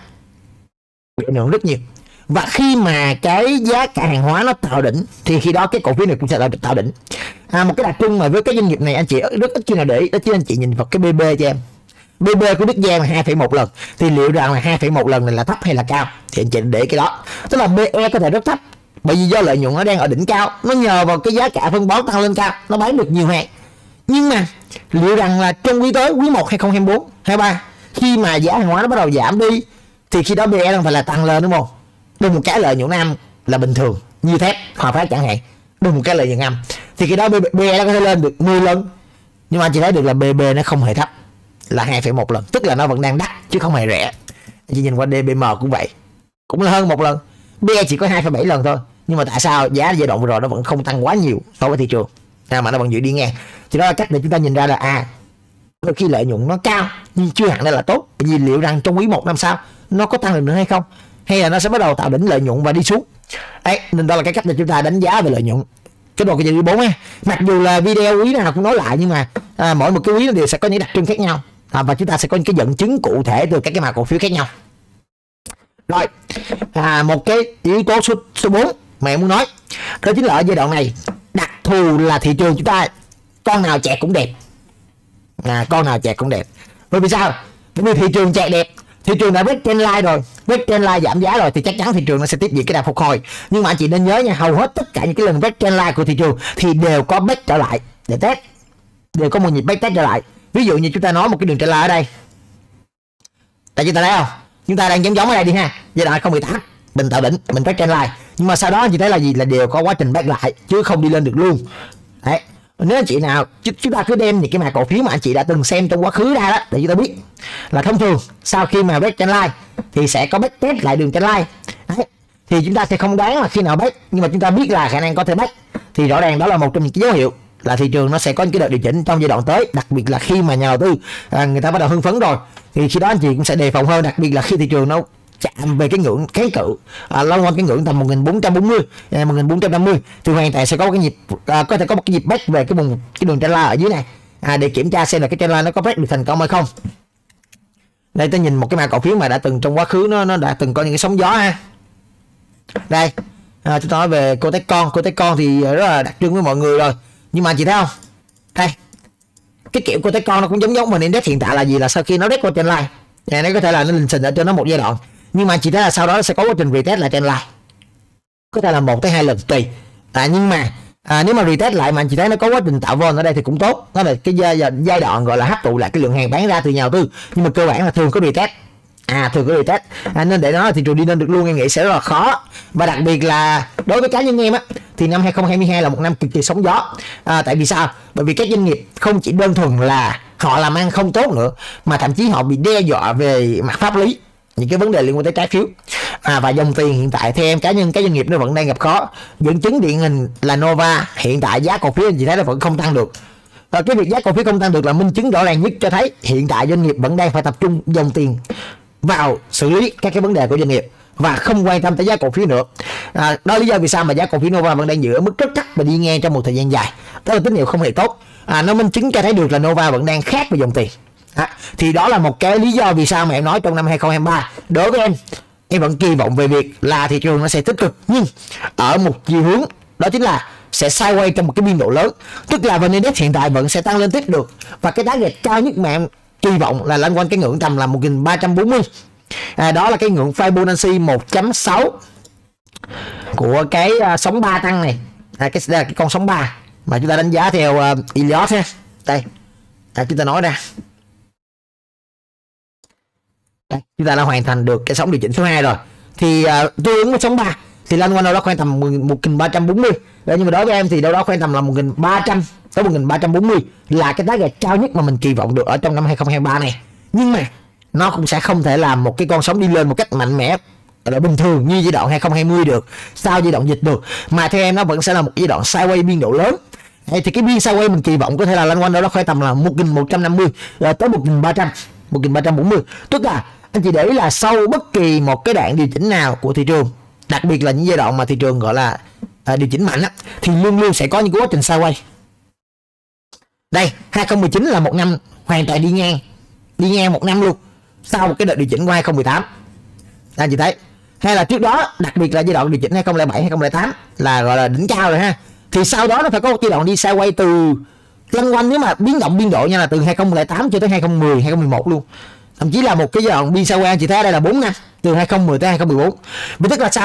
bị ảnh hưởng rất nhiều. Và khi mà cái giá cả hàng hóa nó tạo đỉnh thì khi đó cái cổ phiếu này cũng sẽ tạo đỉnh. Một cái đặc trưng mà với cái doanh nghiệp này anh chị rất ít khi nào để ý, đó chính anh chị nhìn vào cái BB cho em. BB của Đức Giang là 2,1 lần, thì liệu rằng là 2,1 lần này là thấp hay là cao, thì anh chị để cái đó, tức là BE có thể rất thấp Bởi vì do lợi nhuận nó đang ở đỉnh cao, nó nhờ vào cái giá cả phân bón tăng lên cao, nó bán được nhiều hàng. Nhưng mà liệu rằng là trong quý tới, quý 1 2024, 23, khi mà giá hàng hóa nó bắt đầu giảm đi thì khi đó PE đang phải là tăng lên, đúng không? Đừng một cái lợi nhuận âm là bình thường, như thép, Hòa Phát chẳng hạn, đừng một cái lợi nhuận âm thì khi đó PE nó có thể lên được 10 lần. Nhưng mà anh chị thấy được là BB nó không hề thấp, là 2,1 lần, tức là nó vẫn đang đắt chứ không hề rẻ. Anh chị nhìn qua DBM cũng vậy, cũng là hơn 1 lần. PE chỉ có 2,7 lần thôi, nhưng mà tại sao giá giai đoạn vừa rồi nó vẫn không tăng quá nhiều so với thị trường, mà nó vẫn giữ đi ngang. Thì đó là cách để chúng ta nhìn ra là đôi khi lợi nhuận nó cao nhưng chưa hẳn là tốt. Vì liệu rằng trong quý 1 năm sau nó có tăng được nữa hay không, hay là nó sẽ bắt đầu tạo đỉnh lợi nhuận và đi xuống. Đấy, nên đó là cái cách để chúng ta đánh giá về lợi nhuận cái đồ cái quý 4 ha. Mặc dù là video quý nào cũng nói lại, nhưng mà mỗi một cái quý nó đều sẽ có những đặc trưng khác nhau, và chúng ta sẽ có những cái dẫn chứng cụ thể từ các cái mã cổ phiếu khác nhau. Rồi, một cái yếu tố số 4 mà em muốn nói đó chính là ở giai đoạn này đặc thù là thị trường chúng ta con nào chẹt cũng đẹp, con nào chẹt cũng đẹp. Bởi vì sao? Bởi vì thị trường chẹt đẹp, thị trường đã break trendline rồi, break trendline giảm giá rồi thì chắc chắn thị trường nó sẽ tiếp diễn cái đà phục hồi. Nhưng mà anh chị nên nhớ nha, hầu hết tất cả những cái lần break trendline của thị trường thì đều có back trở lại để test, đều có một nhịp back test trở lại. Ví dụ như chúng ta nói một cái đường trendline ở đây, tại chúng ta thấy không, chúng ta đang giống ở đây đi ha, giai đoạn 2018 mình tạo đỉnh, mình break trendline, nhưng mà sau đó anh chị thấy là gì, là đều có quá trình back lại chứ không đi lên được luôn. Đấy, nếu anh chị nào chúng ta cứ đem những cái mã cổ phiếu mà anh chị đã từng xem trong quá khứ ra đó để chúng ta biết là thông thường sau khi mà break trendline thì sẽ có back test lại đường trendline. Đấy, thì chúng ta sẽ không đoán là khi nào back, nhưng mà chúng ta biết là khả năng có thể back, thì rõ ràng đó là một trong những cái dấu hiệu là thị trường nó sẽ có những cái đợt điều chỉnh trong giai đoạn tới. Đặc biệt là khi mà nhà đầu tư người ta bắt đầu hưng phấn rồi thì khi đó anh chị cũng sẽ đề phòng hơn, đặc biệt là khi thị trường nó chạm về cái ngưỡng kháng cự lâu quanh cái ngưỡng tầm 1440 1450 thì hoàn toàn sẽ có cái nhịp có thể có một cái nhịp back về cái đường trendline ở dưới này để kiểm tra xem là cái trendline nó có break được thành công hay không. Đây ta nhìn một cái mã cổ phiếu mà đã từng trong quá khứ nó đã từng có những cái sóng gió ha. Đây chúng ta nói về Cotecon thì rất là đặc trưng với mọi người rồi, nhưng mà anh chị thấy không, đây cái kiểu Cotecon nó cũng giống mình index hiện tại là gì, là sau khi nó break qua trendline nó có thể là nó lình xình ở trên nó một giai đoạn, nhưng mà chỉ thấy là sau đó nó sẽ có quá trình retest lại trendline, có thể là 1 tới 2 lần tùy. Nhưng mà nếu mà retest lại mà anh chị thấy nó có quá trình tạo vol ở đây thì cũng tốt, đó là cái giai đoạn gọi là hấp thụ lại cái lượng hàng bán ra từ nhà đầu tư, nhưng mà cơ bản là thường có retest. Thường có retest, nên để nó thị trường đi lên được luôn em nghĩ sẽ rất là khó. Và đặc biệt là đối với cá nhân em thì năm 2022 là một năm cực kỳ sóng gió. Tại vì sao? Bởi vì các doanh nghiệp không chỉ đơn thuần là họ làm ăn không tốt nữa, mà thậm chí họ bị đe dọa về mặt pháp lý, những cái vấn đề liên quan tới trái phiếu và dòng tiền. Hiện tại theo em cá nhân, cái doanh nghiệp nó vẫn đang gặp khó. Dẫn chứng điển hình là Nova, hiện tại giá cổ phiếu anh chị thấy nó vẫn không tăng được. Và cái việc giá cổ phiếu không tăng được là minh chứng rõ ràng nhất cho thấy hiện tại doanh nghiệp vẫn đang phải tập trung dòng tiền vào xử lý các cái vấn đề của doanh nghiệp và không quan tâm tới giá cổ phiếu nữa. Đó là lý do vì sao mà giá cổ phiếu Nova vẫn đang giữ ở mức rất thấp và đi ngang trong một thời gian dài. Đó là tín hiệu không hề tốt. Nó minh chứng cho thấy được là Nova vẫn đang khác về dòng tiền. Thì đó là một cái lý do vì sao mà em nói trong năm 2023 đối với em vẫn kỳ vọng về việc là thị trường nó sẽ tích cực, nhưng ở một chiều hướng đó chính là sẽ sideways trong một cái biên độ lớn, tức là VN Index hiện tại vẫn sẽ tăng lên tiếp được, và cái target cao nhất mà em kỳ vọng là loanh quanh cái ngưỡng tầm là 1340. Đó là cái ngưỡng Fibonacci 1.6 của cái sóng 3 tăng này. Đây là cái con sóng 3 mà chúng ta đánh giá theo Elliott ha. Đây, chúng ta nói ra. Đây, chúng ta đã hoàn thành được cái sóng điều chỉnh số 2 rồi. Thì tương ứng với sóng 3 thì loanh quanh đâu đó khoảng tầm 1340. Nhưng mà đối với em thì đâu đó khoảng tầm là 1300 tới 1340 là cái target cao nhất mà mình kỳ vọng được ở trong năm 2023 này. Nhưng mà nó cũng sẽ không thể làm một cái con sóng đi lên một cách mạnh mẽ là bình thường như giai đoạn 2020 được, sau giai đoạn dịch được, mà theo em nó vẫn sẽ là một giai đoạn sideways biên độ lớn. Thì cái biên sideways mình kỳ vọng có thể là loanh quanh đâu đó khoảng tầm là 1150 tới 1300, 1340. Tức là anh chị để ý là sau bất kỳ một cái đoạn điều chỉnh nào của thị trường, đặc biệt là những giai đoạn mà thị trường gọi là điều chỉnh mạnh thì luôn luôn sẽ có những quá trình sideways. Đây, 2019 là một năm hoàn toàn đi ngang một năm luôn sau một cái đợt điều chỉnh của 2018. Anh chị thấy, hay là trước đó, đặc biệt là giai đoạn điều chỉnh 2007 2008 là gọi là đỉnh cao rồi ha. Thì sau đó nó phải có một giai đoạn đi sideways từ loanh quanh, nếu mà biến động biên độ nha, là từ 2008 cho tới 2010 2011 luôn. Thậm chí là một cái giai đoạn đi sideways anh chị thấy ở đây là 4 năm, từ 2010 tới 2014. Vì tức là sao?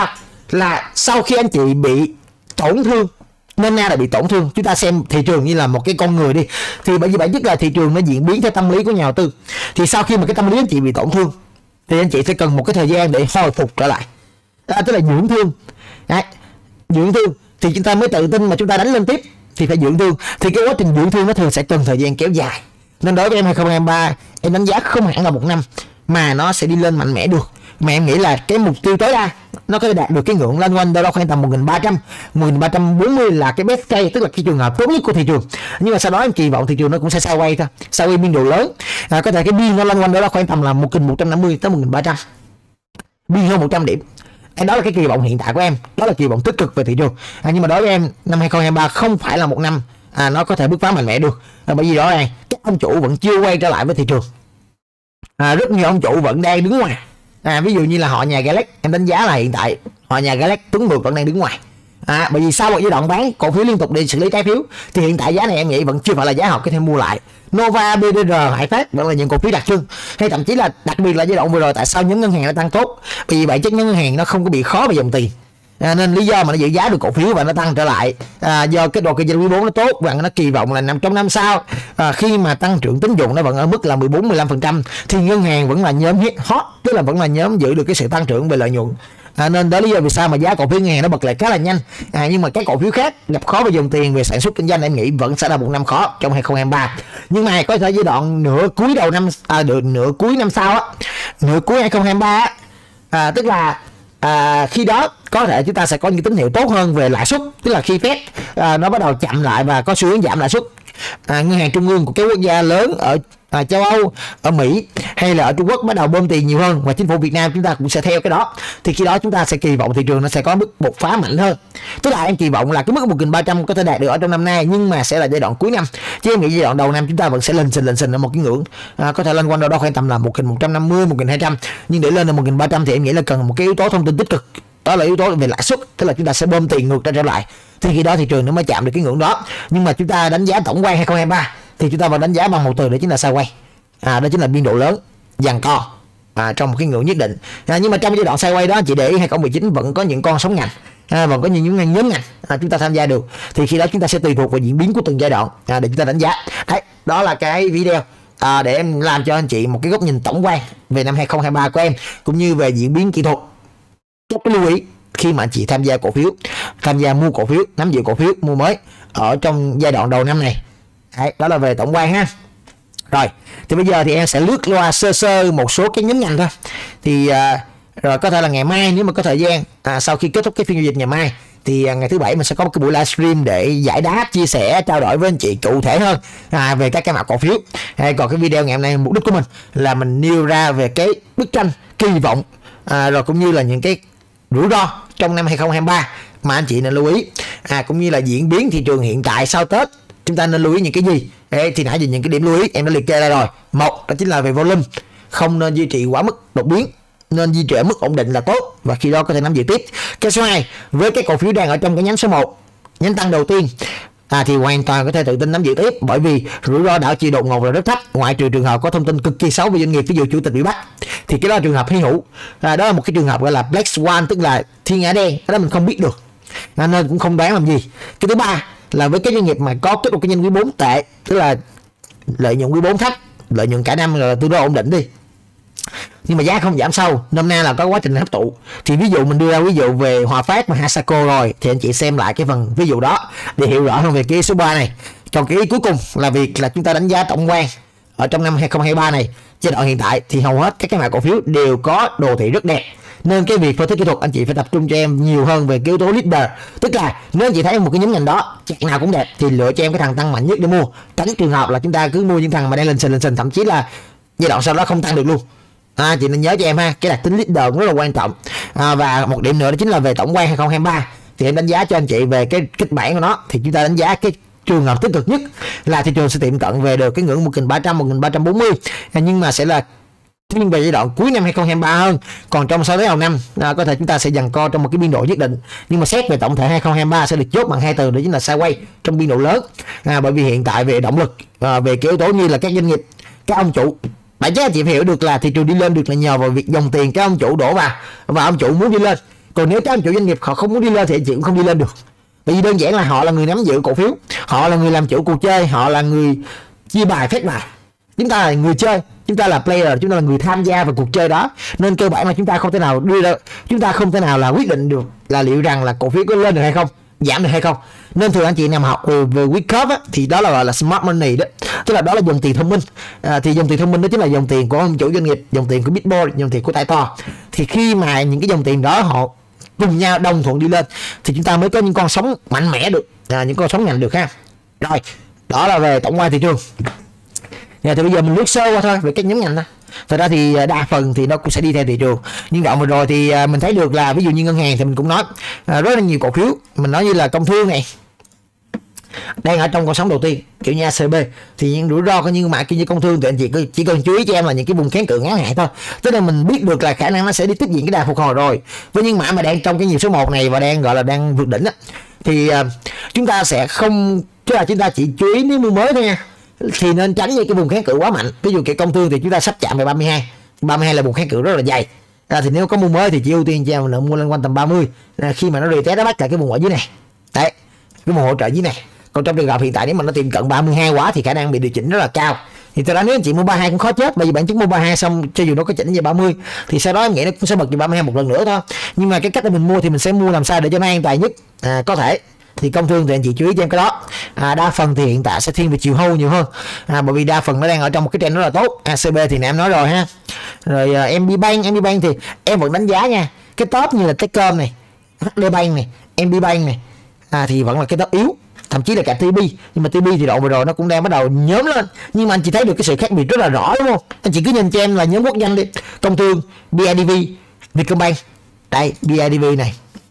là sau khi anh chị bị tổn thương, nên là bị tổn thương, chúng ta xem thị trường như là một cái con người đi, thì bởi vì bản chất là thị trường nó diễn biến theo tâm lý của nhà đầu tư. Thì sau khi mà cái tâm lý anh chị bị tổn thương thì anh chị sẽ cần một cái thời gian để hồi phục trở lại, tức là dưỡng thương. Đấy, dưỡng thương thì chúng ta mới tự tin mà chúng ta đánh lên tiếp, thì phải dưỡng thương. Thì cái quá trình dưỡng thương nó thường sẽ cần thời gian kéo dài, nên đối với em 2023 em đánh giá không hẳn là một năm mà nó sẽ đi lên mạnh mẽ được, mà em nghĩ là cái mục tiêu tối đa nó có thể đạt được cái ngưỡng lên quanh đâu đó khoảng tầm 1300, 1340 là cái best case, tức là cái trường hợp tốt nhất của thị trường. Nhưng mà sau đó em kỳ vọng thị trường nó cũng sẽ sideways thôi, sideways biên độ lớn, có thể cái biên nó lên quanh đó là khoảng tầm là 1150 tới 1300, biên hơn 100 điểm. Đó là cái kỳ vọng hiện tại của em, đó là kỳ vọng tích cực về thị trường. Nhưng mà đối với em, năm 2023 không phải là một năm nó có thể bứt phá mạnh mẽ được, bởi vì rõ ràng các ông chủ vẫn chưa quay trở lại với thị trường. Rất nhiều ông chủ vẫn đang đứng ngoài. Ví dụ như là họ nhà Galaxy, em đánh giá là hiện tại họ nhà Galaxy Tuấn Mượt vẫn đang đứng ngoài. Bởi vì sau một giai đoạn bán cổ phiếu liên tục đi xử lý trái phiếu, thì hiện tại giá này em nghĩ vẫn chưa phải là giá họ có thể mua lại. Nova, BDR, Hải Phát vẫn là những cổ phiếu đặc trưng, hay thậm chí là đặc biệt là giai đoạn vừa rồi tại sao nhóm ngân hàng nó tăng tốt, vì bản chất nhóm ngân hàng nó không có bị khó về dòng tiền, nên lý do mà nó giữ giá được cổ phiếu và nó tăng trở lại do cái độ kinh doanh quý 4 nó tốt, và nó kỳ vọng là trong năm sau khi mà tăng trưởng tín dụng nó vẫn ở mức là 14-15%, thì ngân hàng vẫn là nhóm hot, tức là vẫn là nhóm giữ được cái sự tăng trưởng về lợi nhuận. Nên đó lý do vì sao mà giá cổ phiếu ngân hàng nó bật lại khá là nhanh. Nhưng mà các cổ phiếu khác gặp khó về dòng tiền, về sản xuất kinh doanh, em nghĩ vẫn sẽ là một năm khó trong 2023. Nhưng mà có thể giai đoạn nửa cuối đầu năm, nửa cuối năm sau á, nửa cuối 2023 á, tức là khi đó có thể chúng ta sẽ có những tín hiệu tốt hơn về lãi suất, tức là khi Fed nó bắt đầu chậm lại và có xu hướng giảm lãi suất, ngân hàng trung ương của các quốc gia lớn ở châu Âu, ở Mỹ hay là ở Trung Quốc bắt đầu bơm tiền nhiều hơn, và chính phủ Việt Nam chúng ta cũng sẽ theo cái đó, thì khi đó chúng ta sẽ kỳ vọng thị trường nó sẽ có mức bộc phá mạnh hơn. Tức là em kỳ vọng là cái mức 1300 có thể đạt được ở trong năm nay, nhưng mà sẽ là giai đoạn cuối năm, chứ em nghĩ giai đoạn đầu năm chúng ta vẫn sẽ lên xình ở một cái ngưỡng có thể lên quanh đâu đó khoảng tầm là 1150, 1200, nhưng để lên là 1300 thì em nghĩ là cần một cái yếu tố thông tin tích cực, đó là yếu tố về lãi suất, tức là chúng ta sẽ bơm tiền ngược trở lại, thì khi đó thị trường nó mới chạm được cái ngưỡng đó. Nhưng mà chúng ta đánh giá tổng quan 2023 thì chúng ta vẫn đánh giá bằng một từ, đó chính là sideways, đó chính là biên độ lớn, giằng co trong một cái ngưỡng nhất định. Nhưng mà trong giai đoạn sideways đó, chị để ý 2019 vẫn có những con sóng ngành, vẫn có những nhóm ngành chúng ta tham gia được, thì khi đó chúng ta sẽ tùy thuộc vào diễn biến của từng giai đoạn để chúng ta đánh giá. Đấy, đó là cái video để em làm cho anh chị một cái góc nhìn tổng quan về năm 2023 của em, cũng như về diễn biến kỹ thuật. Các cái lưu ý khi mà anh chị tham gia cổ phiếu, tham gia mua cổ phiếu, nắm giữ cổ phiếu mua mới ở trong giai đoạn đầu năm này. Đấy, đó là về tổng quan ha. Rồi, thì bây giờ thì em sẽ lướt qua sơ một số cái nhóm ngành thôi. Thì rồi có thể là ngày mai nếu mà có thời gian, sau khi kết thúc cái phiên giao dịch ngày mai, thì ngày thứ Bảy mình sẽ có một cái buổi livestream để giải đáp, chia sẻ, trao đổi với anh chị cụ thể hơn về các cái mã cổ phiếu. Còn cái video ngày hôm nay mục đích của mình là mình nêu ra về cái bức tranh kỳ vọng, rồi cũng như là những cái rủi ro trong năm 2023 mà anh chị nên lưu ý, cũng như là diễn biến thị trường hiện tại sau Tết chúng ta nên lưu ý những cái gì. Thì nãy giờ những cái điểm lưu ý em đã liệt kê ra rồi. Một, đó chính là về volume, không nên duy trì quá mức đột biến, nên duy trì ở mức ổn định là tốt, và khi đó có thể nắm giữ tiếp. Cái số 2, với cái cổ phiếu đang ở trong cái nhánh số 1, nhánh tăng đầu tiên, thì hoàn toàn có thể tự tin nắm giữ tiếp, bởi vì rủi ro đảo chiều đột ngột là rất thấp, ngoại trừ trường hợp có thông tin cực kỳ xấu về doanh nghiệp, ví dụ chủ tịch bị bắt, thì cái đó là trường hợp hy hữu. Đó là một cái trường hợp gọi là Black Swan, tức là thiên nga đen, đó mình không biết được, nên cũng không đoán làm gì. Cái thứ ba là với cái doanh nghiệp mà có kết quả kinh doanh quý 4 tệ, tức là lợi nhuận quý 4 thấp, lợi nhuận cả năm là tương đối ổn định đi, nhưng mà giá không giảm sâu, nôm na là có quá trình hấp thụ. Thì ví dụ mình đưa ra ví dụ về Hòa Phát và Hasako rồi, thì anh chị xem lại cái phần ví dụ đó để hiểu rõ hơn về cái số 3 này. Còn cái ý cuối cùng là việc là chúng ta đánh giá tổng quan ở trong năm 2023 này, giai đoạn hiện tại thì hầu hết các cái mã cổ phiếu đều có đồ thị rất đẹp, nên cái việc phân tích kỹ thuật anh chị phải tập trung cho em nhiều hơn về cái yếu tố leader, tức là nếu anh chị thấy một cái nhóm ngành đó chart nào cũng đẹp thì lựa cho em cái thằng tăng mạnh nhất để mua, tránh trường hợp là chúng ta cứ mua những thằng mà đang lên sình, thậm chí là giai đoạn sau đó không tăng được luôn. Chị nên nhớ cho em ha, cái đặc tính leader cũng rất là quan trọng. Và một điểm nữa đó chính là về tổng quan 2023 thì em đánh giá cho anh chị về cái kịch bản của nó, thì chúng ta đánh giá cái trường hợp tích cực nhất là thị trường sẽ tiệm cận về được cái ngưỡng 1300, 1340, nhưng mà sẽ là thiên về giai đoạn cuối năm 2023 hơn. Còn trong 6 tháng đầu năm có thể chúng ta sẽ giằng co trong một cái biên độ nhất định, nhưng mà xét về tổng thể 2023 sẽ được chốt bằng 2 từ, đó chính là sideways trong biên độ lớn. Bởi vì hiện tại về động lực, về cái yếu tố như là các doanh nghiệp, các ông chủ, bản chất chị phải hiểu được là thị trường đi lên được là nhờ vào việc dòng tiền các ông chủ đổ vào, và ông chủ muốn đi lên Còn nếu các anh chủ doanh nghiệp họ không muốn đi lên thì anh chị cũng không đi lên được, bởi vì đơn giản là họ là người nắm giữ cổ phiếu, họ là người làm chủ cuộc chơi, họ là người chia bài phép bài. Chúng ta là người chơi, chúng ta là player, chúng ta là người tham gia vào cuộc chơi đó, nên cơ bản là chúng ta không thể nào đưa ra, chúng ta không thể nào là quyết định được là liệu rằng là cổ phiếu có lên được hay không, giảm được hay không. Nên thường anh chị nào mà học về weak curve á, thì đó là gọi là smart money đó, tức là đó là dòng tiền thông minh. Thì dòng tiền thông minh đó chính là dòng tiền của ông chủ doanh nghiệp, dòng tiền của big boy, dòng tiền của tay to. Thì khi mà những cái dòng tiền đó họ cùng nhau đồng thuận đi lên thì chúng ta mới có những con sóng mạnh mẽ được, những con sóng nhanh được ha. Rồi đó là về tổng quan thị trường. Thì bây giờ mình lướt sơ qua thôi về các nhóm ngành thôi. Thật ra thì đa phần thì nó cũng sẽ đi theo thị trường. Nhưng đoạn vừa rồi thì mình thấy được là ví dụ như ngân hàng thì mình cũng nói rất là nhiều cổ phiếu, mình nói như là công thương này đang ở trong con sóng đầu tiên kiểu như ACB, thì những rủi ro như mà như công thương thì anh chị chỉ cần chú ý cho em là những cái vùng kháng cự ngắn hạn thôi, tức là mình biết được là khả năng nó sẽ đi tiếp diễn cái đà phục hồi rồi. Với những mã mà đang trong cái nhịp số 1 này và đang gọi là đang vượt đỉnh á, thì chúng ta sẽ không, tức là chúng ta chỉ chú ý nếu mua mới thôi nha, thì nên tránh những cái vùng kháng cự quá mạnh. Ví dụ cái công thương thì chúng ta sắp chạm về 32 là vùng kháng cự rất là dày, thì nếu có mua mới thì chỉ ưu tiên cho em là mua lên quanh tầm 30, khi mà nó retest nó bắt lại cái vùng ở dưới này đấy, cái vùng hỗ trợ dưới này. Còn trong trường hợp hiện tại nếu mà nó tiệm cận 32 quá thì khả năng bị điều chỉnh rất là cao. Thì từ đó nếu anh chị mua 32 cũng khó chết, bởi vì bản chất mua 32 xong cho dù nó có chỉnh về 30 thì sau đó em nghĩ nó cũng sẽ bật về 32 một lần nữa thôi. Nhưng mà cái cách để mình mua thì mình sẽ mua làm sao để cho nó an toàn nhất có thể. Thì công thương thì anh chị chú ý cho em cái đó. Đa phần thì hiện tại sẽ thiên về chiều hâu nhiều hơn, bởi vì đa phần nó đang ở trong một cái trend rất là tốt. ACB thì nãy em nói rồi ha. Rồi MB Bank thì em vẫn đánh giá nha, cái top như là Techcom này, HD Bank này, MB Bank này thì vẫn là cái top yếu, thậm chí là cả TB. Nhưng mà TB thì độ vừa rồi nó cũng đang bắt đầu nhóm lên, nhưng mà anh chỉ thấy được cái sự khác biệt rất là rõ, đúng không? Anh chỉ cứ nhìn cho em là nhóm quốc danh đi: công thương, BIDV, Vietcombank. Đây, BIDV này,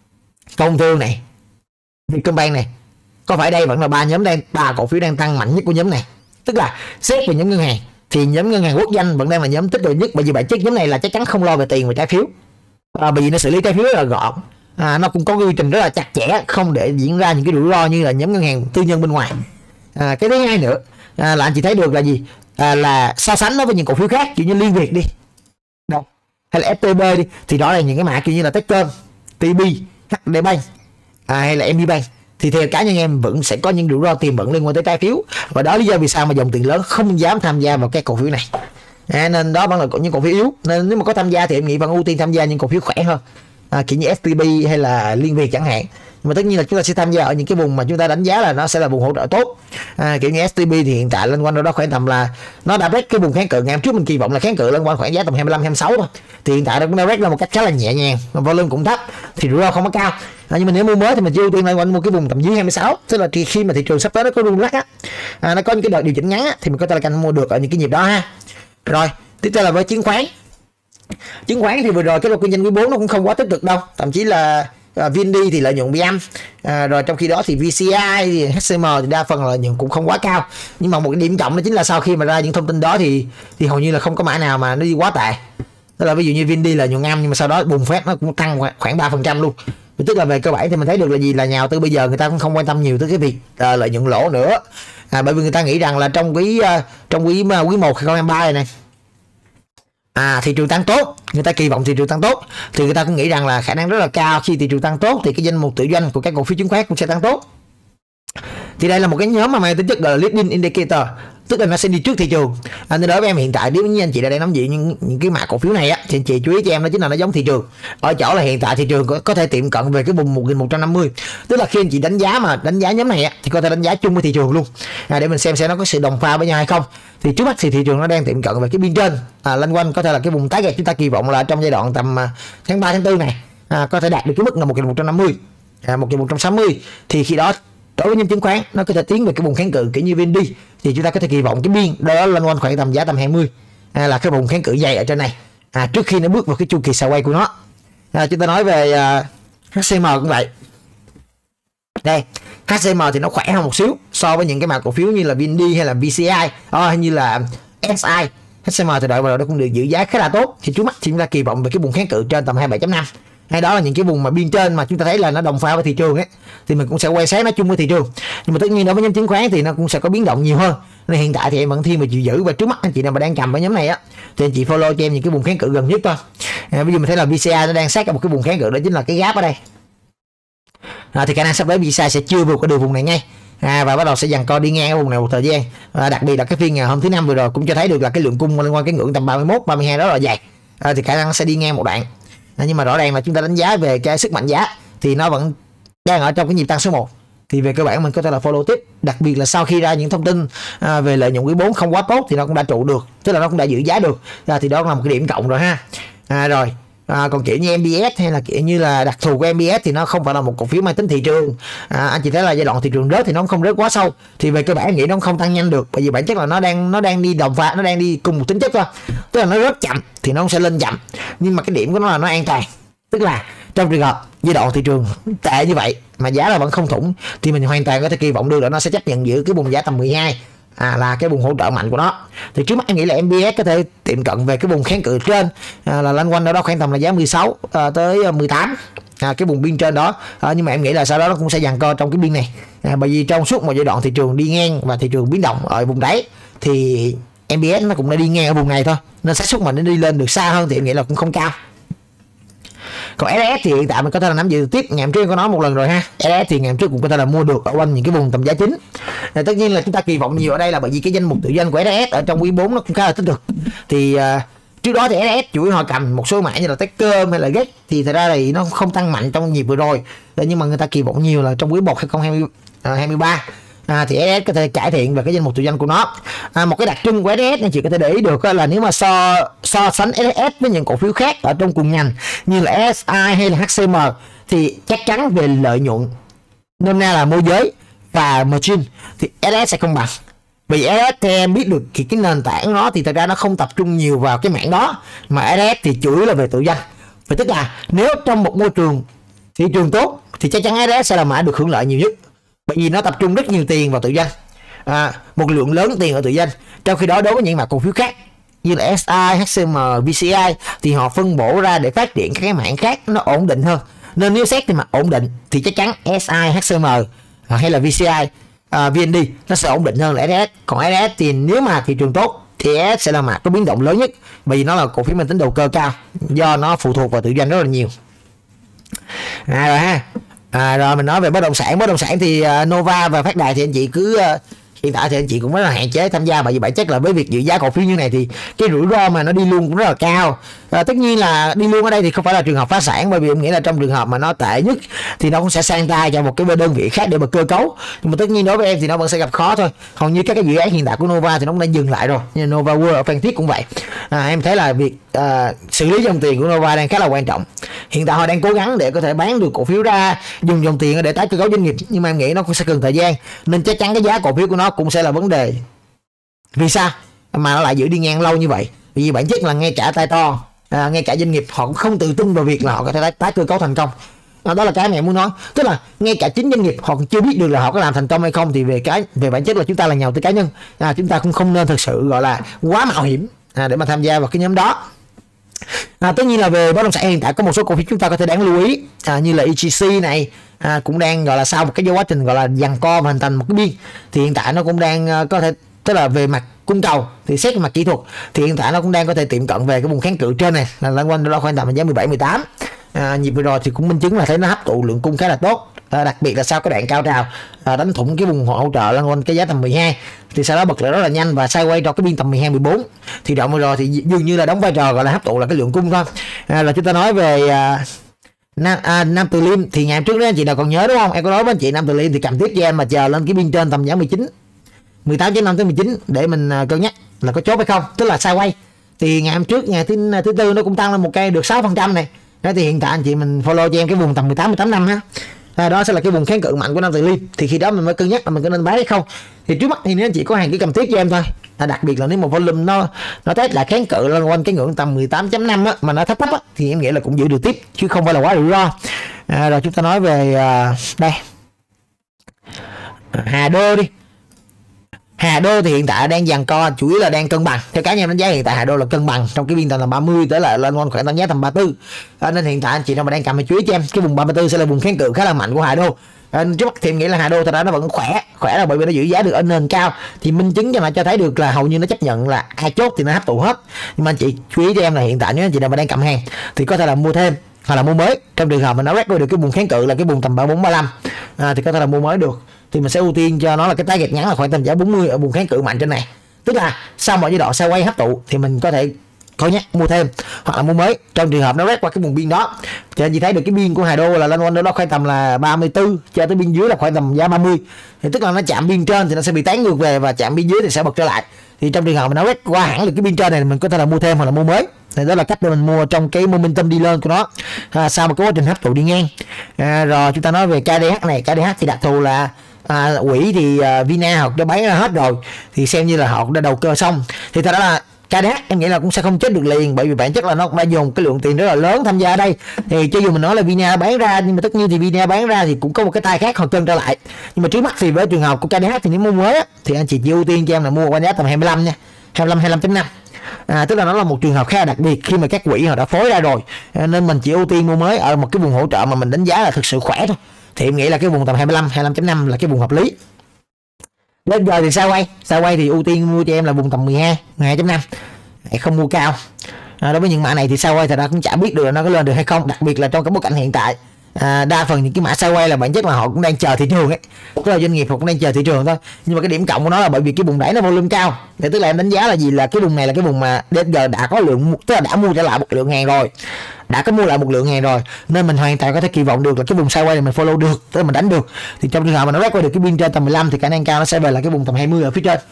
công thương này, Vietcombank này, có phải đây vẫn là ba cổ phiếu đang tăng mạnh nhất của nhóm này. Tức là xét về nhóm ngân hàng thì nhóm ngân hàng quốc danh vẫn đang là nhóm tích cực nhất, bởi vì bản chất nhóm này là chắc chắn không lo về tiền và trái phiếu, bởi vì nó xử lý trái phiếu rất là gọn. Nó cũng có quy trình rất là chặt chẽ, không để diễn ra những cái rủi ro như là nhóm ngân hàng tư nhân bên ngoài. Cái thứ hai nữa là anh chị thấy được là gì, là so sánh nó với những cổ phiếu khác, kiểu như Liên Việt đi đâu, hay là FTB đi, thì đó là những cái mã kiểu như là Techcom, TB, HD Bank, hay là MB Bank. Thì theo cá nhân em vẫn sẽ có những rủi ro tiềm ẩn liên quan tới trái phiếu, và đó lý do vì sao mà dòng tiền lớn không dám tham gia vào các cổ phiếu này. Nên đó vẫn là những cổ phiếu yếu, nên nếu mà có tham gia thì em nghĩ vẫn ưu tiên tham gia những cổ phiếu khỏe hơn, kiểu như STB hay là Liên Việt chẳng hạn. Mà tất nhiên là chúng ta sẽ tham gia ở những cái vùng mà chúng ta đánh giá là nó sẽ là vùng hỗ trợ tốt. Kiểu như STB thì hiện tại lên quanh đó khoảng tầm là nó đã break cái vùng kháng cự ngày hôm trước mình kỳ vọng là kháng cự lên quanh khoảng giá tầm 25-26 thôi, thì hiện tại nó cũng đã break ra một cách khá là nhẹ nhàng, volume cũng thấp thì rủi ro không có cao. Nhưng mà nếu mua mới thì mình chỉ ưu tiên lên quanh mua cái vùng tầm dưới 26, tức là khi mà thị trường sắp tới nó có rung lắc nó có những cái đợt điều chỉnh ngắn thì mình có thể là canh mua được ở những cái nhịp đó ha. Rồi tiếp theo là với chứng khoán thì vừa rồi cái độ kinh doanh quý 4 nó cũng không quá tích cực đâu, thậm chí là VND thì lợi nhuận bị âm, rồi trong khi đó thì VCI thì HCM thì đa phần lợi nhuận cũng không quá cao. Nhưng mà một cái điểm trọng đó chính là sau khi mà ra những thông tin đó thì hầu như là không có mã nào mà nó đi quá tệ. Tức là ví dụ như VND lợi nhuận âm nhưng mà sau đó bùng phát nó cũng tăng khoảng 3% luôn. Tức là về cơ bản thì mình thấy được là gì, là nhà đầu tư bây giờ người ta cũng không quan tâm nhiều tới cái việc lợi nhuận lỗ nữa, bởi vì người ta nghĩ rằng là trong quý 1 2023 này thị trường tăng tốt, người ta kỳ vọng thị trường tăng tốt thì người ta cũng nghĩ rằng là khả năng rất là cao khi thị trường tăng tốt thì cái danh mục tự doanh của các cổ phiếu chứng khoán cũng sẽ tăng tốt. Thì đây là một cái nhóm mà mang tính chất là leading indicator, tức là nó sẽ đi trước thị trường. Nên đối với em hiện tại nếu như anh chị đang nắm giữ những cái mã cổ phiếu này thì anh chị chú ý cho em đó chính là nó giống thị trường ở chỗ là hiện tại thị trường có thể tiệm cận về cái vùng 1150, tức là khi anh chị đánh giá nhóm này thì có thể đánh giá chung với thị trường luôn, để mình xem nó có sự đồng pha với nhau hay không. Thì trước mắt thì thị trường nó đang tiệm cận về cái biên trên, lanh quanh có thể là cái vùng target chúng ta kỳ vọng là trong giai đoạn tầm tháng 3 tháng 4 này có thể đạt được cái mức là 1150, 1160. Thì khi đó đối với nhóm chứng khoán nó có thể tiến về cái vùng kháng cự kiểu như VND thì chúng ta có thể kỳ vọng cái biên đó lên quanh khoảng tầm giá tầm 20, là cái vùng kháng cự dày ở trên này, trước khi nó bước vào cái chu kỳ sideways của nó. Chúng ta nói về HCM cũng vậy. Đây, HCM thì nó khỏe hơn một xíu so với những cái mã cổ phiếu như là VND hay là VCI hay như là SI. HCM thì đợi vào nó cũng được giữ giá khá là tốt. Thì trước mắt thì chúng ta kỳ vọng về cái vùng kháng cự trên tầm 27.5, hay đó là những cái vùng mà biên trên mà chúng ta thấy là nó đồng pha với thị trường ấy, thì mình cũng sẽ quan sát nó chung với thị trường. Nhưng mà tất nhiên đối với nhóm chứng khoán thì nó cũng sẽ có biến động nhiều hơn, nên hiện tại thì em vẫn thiên về chịu giữ. Và trước mắt anh chị nào mà đang cầm ở nhóm này á thì anh chị follow cho em những cái vùng kháng cự gần nhất thôi. Ví dụ mình thấy là VCI nó đang sát ở một cái vùng kháng cự, đó chính là cái gap ở đây. Thì khả năng sắp tới VCI sẽ chưa vượt qua được vùng này ngay, và bắt đầu sẽ giằng co đi ngang ở vùng này một thời gian. Đặc biệt là cái phiên ngày hôm thứ Năm vừa rồi cũng cho thấy được là cái lượng cung liên quan cái ngưỡng tầm 31, 32 đó là dày, thì khả năng sẽ đi ngang một đoạn. Nhưng mà rõ ràng là chúng ta đánh giá về cái sức mạnh giá thì nó vẫn đang ở trong cái nhịp tăng số 1. Thì về cơ bản mình có thể là follow tiếp, đặc biệt là sau khi ra những thông tin về lợi nhuận quý 4 không quá tốt thì nó cũng đã trụ được, tức là nó cũng đã giữ giá được, thì đó là một cái điểm cộng rồi ha. Còn kiểu như MBS hay là kiểu như là đặc thù của MBS thì nó không phải là một cổ phiếu mang tính thị trường. Anh chị thấy là giai đoạn thị trường rớt thì nó không rớt quá sâu, thì về cơ bản em nghĩ nó không tăng nhanh được, bởi vì bản chất là nó đang đi đồng pha, nó đang đi cùng một tính chất thôi, tức là nó rớt chậm thì nó sẽ lên chậm, nhưng mà cái điểm của nó là nó an toàn, tức là trong trường hợp giai đoạn thị trường tệ như vậy mà giá là vẫn không thủng thì mình hoàn toàn có thể kỳ vọng được là nó sẽ chấp nhận giữ cái vùng giá tầm 12 là cái vùng hỗ trợ mạnh của nó. Thì trước mắt em nghĩ là MBS có thể tiệm cận về cái vùng kháng cự trên, là loanh quanh ở đó khoảng tầm là giá 16 tới 18, cái vùng biên trên đó. Nhưng mà em nghĩ là sau đó nó cũng sẽ giằng co trong cái biên này, bởi vì trong suốt một giai đoạn thị trường đi ngang và thị trường biến động ở vùng đáy thì MBS nó cũng đã đi ngang ở vùng này thôi, nên xác suất mà nó đi lên được xa hơn thì em nghĩ là cũng không cao. Còn SS thì hiện tại mình có thể là nắm giữ tiếp, ngày hôm trước có nói một lần rồi ha. SS thì ngày hôm trước cũng có thể là mua được ở quanh những cái vùng tầm giá chính. Tất nhiên là chúng ta kỳ vọng nhiều ở đây là bởi vì cái danh mục tự doanh của SS ở trong quý 4 nó cũng khá là tích cực. Thì trước đó thì SS chủ yếu họ cầm một số mã như là Techcom hay là Gex, thì thật ra thì nó không tăng mạnh trong nhịp vừa rồi. Nhưng mà người ta kỳ vọng nhiều là trong quý 1 2023 thì SS có thể cải thiện về cái danh mục tự doanh của nó. Một cái đặc trưng của SS anh chị có thể để ý được là nếu mà so sánh SS với những cổ phiếu khác ở trong cùng ngành như là SI hay là HCM thì chắc chắn về lợi nhuận, nôm na là môi giới và margin, thì SS sẽ không bằng. Vì SS thì em biết được thì cái nền tảng của nó thì thật ra nó không tập trung nhiều vào cái mảng đó, mà SS thì chủ yếu là về tự doanh. Vậy tức là nếu trong một môi trường thị trường tốt thì chắc chắn SS sẽ là mã được hưởng lợi nhiều nhất, bởi vì nó tập trung rất nhiều tiền vào tự doanh, một lượng lớn tiền ở tự doanh. Trong khi đó đối với những mặt cổ phiếu khác như là SI, HCM, VCI thì họ phân bổ ra để phát triển các cái mảng khác nó ổn định hơn. Nên nếu xét thì mặt ổn định thì chắc chắn SI, HCM hay là VCI, VND nó sẽ ổn định hơn là SS. Còn SS thì nếu mà thị trường tốt thì SS sẽ là mặt có biến động lớn nhất, bởi vì nó là cổ phiếu mang tính đầu cơ cao, do nó phụ thuộc vào tự doanh rất là nhiều. Rồi ha. Rồi mình nói về bất động sản thì Nova và Phát Đài thì anh chị cứ hiện tại thì anh chị cũng rất là hạn chế tham gia, bởi vì bản chất là với việc giữ giá cổ phiếu như này thì cái rủi ro mà nó đi luôn cũng rất là cao. Tất nhiên là đi luôn ở đây thì không phải là trường hợp phá sản, bởi vì em nghĩ là trong trường hợp mà nó tệ nhất thì nó cũng sẽ sang tay cho một cái đơn vị khác để mà cơ cấu. Nhưng mà tất nhiên đối với em thì nó vẫn sẽ gặp khó thôi. Hầu như các cái dự án hiện tại của Nova thì nó cũng đã dừng lại rồi, như Nova World ở Phan Thiết cũng vậy. Em thấy là việc xử lý dòng tiền của Nova đang khá là quan trọng. Hiện tại họ đang cố gắng để có thể bán được cổ phiếu ra, dùng dòng tiền để tái cơ cấu doanh nghiệp, nhưng mà em nghĩ nó cũng sẽ cần thời gian, nên chắc chắn cái giá cổ phiếu của nó cũng sẽ là vấn đề. Vì sao mà nó lại giữ đi ngang lâu như vậy? Vì bản chất là ngay cả tay to, ngay cả doanh nghiệp họ cũng không tự tin vào việc là họ có thể tái cơ cấu thành công. Đó là cái mà em muốn nói, tức là ngay cả chính doanh nghiệp họ cũng chưa biết được là họ có làm thành công hay không. Thì về bản chất là chúng ta là nhà đầu tư cá nhân, chúng ta cũng không nên thực sự gọi là quá mạo hiểm để mà tham gia vào cái nhóm đó. Tất nhiên là về bất động sản hiện tại có một số cổ phiếu chúng ta có thể đáng lưu ý, như là EGC này, cũng đang gọi là sau một cái quá trình gọi là giằng co và hình thành một cái biên, thì hiện tại nó cũng đang có thể, tức là về mặt cung cầu thì xét về mặt kỹ thuật thì hiện tại nó cũng đang có thể tiệm cận về cái vùng kháng cự trên này, là loanh quanh đó khoảng tầm giá 17 18. Nhịp vừa rồi thì cũng minh chứng là thấy nó hấp thụ lượng cung khá là tốt, đặc biệt là sau cái đoạn cao trào đánh thủng cái vùng hỗ trợ loanh quanh cái giá tầm 12 thì sau đó bật lại rất là nhanh và sideways cho cái biên tầm 12 14. Thì đoạn vừa rồi thì dường như là đóng vai trò gọi là hấp thụ là cái lượng cung thôi. Là chúng ta nói về Nam Từ Liêm thì ngày trước đó anh chị nào còn nhớ đúng không? Em có nói với anh chị Nam Từ Liêm thì cầm tiếp cho em mà chờ lên cái biên trên tầm giá 19 18.5 tới 19 để mình cân nhắc là có chốt hay không, tức là sideways. Thì ngày hôm trước, ngày thứ tư nó cũng tăng lên một cây được 6% này. Đó thì hiện tại anh chị mình follow cho em cái vùng tầm 18 năm ha. Đó sẽ là cái vùng kháng cự mạnh của Nam Từ Liêm, thì khi đó mình mới cân nhắc là mình có nên bán hay không. Thì trước mắt thì nếu anh chị có hàng cứ cầm tiếp cho em thôi. Đặc biệt là nếu một volume nó test lại kháng cự lên quanh cái ngưỡng tầm 18.5 á, mà nó thấp á, thì em nghĩ là cũng giữ được tiếp chứ không phải là quá rủi ro. Rồi chúng ta nói về đây Hà Đô đi. Hà Đô thì hiện tại đang giằng co, chủ yếu là đang cân bằng. Theo cá nhân đánh giá hiện tại Hà Đô là cân bằng trong cái biên tầm 30 tới lại lên khoảng đánh giá tầm 34. Nên hiện tại anh chị nào mà đang cầm chú ý cho em, cái vùng 34 sẽ là vùng kháng cự khá là mạnh của Hà Đô. Trước mắt thì em nghĩ là Hà Đô thật ra nó vẫn khỏe là bởi vì nó giữ giá được ở nền cao, thì minh chứng cho nó cho thấy được là hầu như nó chấp nhận là ai chốt thì nó hấp thụ hết. Nhưng mà anh chị chú ý cho em là hiện tại nếu anh chị nào mà đang cầm hàng thì có thể là mua thêm hoặc là mua mới. Trong trường hợp mà nó break được cái vùng kháng cự là cái vùng tầm 34 35 thì có thể là mua mới được, thì mình sẽ ưu tiên cho nó là cái target ngắn là khoảng tầm giá 40 ở vùng kháng cự mạnh trên này. Tức là sau một giai đoạn sideways hấp thụ thì mình có thể cân nhắc mua thêm hoặc là mua mới trong trường hợp nó break qua cái vùng biên đó. Cho anh chị thấy được cái biên của Hà Đô là lên quanh đó khoảng tầm là 34 cho tới biên dưới là khoảng tầm giá 30, thì tức là nó chạm biên trên thì nó sẽ bị tán ngược về và chạm biên dưới thì sẽ bật trở lại. Thì trong trường hợp mà nó break qua hẳn được cái biên trên này mình có thể là mua thêm hoặc là mua mới. Thì đó là cách để mình mua trong cái momentum đi lên của nó sau một cái quá trình hấp thụ đi ngang. Rồi chúng ta nói về KDH này. KDH thì đặc thù là quỹ thì Vina họ đã bán ra hết rồi, thì xem như là họ đã đầu cơ xong. Thì thật ra là KDH em nghĩ là cũng sẽ không chết được liền, bởi vì bản chất là nó cũng đã dùng cái lượng tiền rất là lớn tham gia ở đây. Thì cho dù mình nói là Vina bán ra, nhưng mà tất nhiên thì Vina bán ra thì cũng có một cái tay khác họ cân trở lại. Nhưng mà trước mắt thì với trường hợp của KDH thì nếu mua mới á, thì anh chị chỉ ưu tiên cho em là mua qua giá tầm 25 nha, 25.5. Tức là nó là một trường hợp khá là đặc biệt khi mà các quỹ họ đã phối ra rồi, nên mình chỉ ưu tiên mua mới ở một cái vùng hỗ trợ mà mình đánh giá là thực sự khỏe thôi. Thì em nghĩ là cái vùng tầm 25.5 là cái vùng hợp lý. Lên giờ thì sideways thì ưu tiên mua cho em là vùng tầm 12.5, không mua cao. Đối với những mã này thì sideways thì ta cũng chả biết được là nó có lên được hay không, đặc biệt là trong cái bối cảnh hiện tại. Đa phần những cái mã sideways là bản chất là họ cũng đang chờ thị trường ấy, tức là doanh nghiệp họ cũng đang chờ thị trường thôi. Nhưng mà cái điểm cộng của nó là bởi vì cái vùng đáy nó volume cao, thì tức là em đánh giá là gì, là cái vùng này là cái vùng mà DSG đã có lượng, tức là đã mua trở lại một lượng hàng rồi, đã có mua lại một lượng hàng rồi, nên mình hoàn toàn có thể kỳ vọng được là cái vùng sideways này mình follow được, tức là mình đánh được. Thì trong trường hợp mà nó break qua được cái biên trên tầm 15 thì khả năng cao nó sẽ về là cái vùng tầm 20 ở phía trên.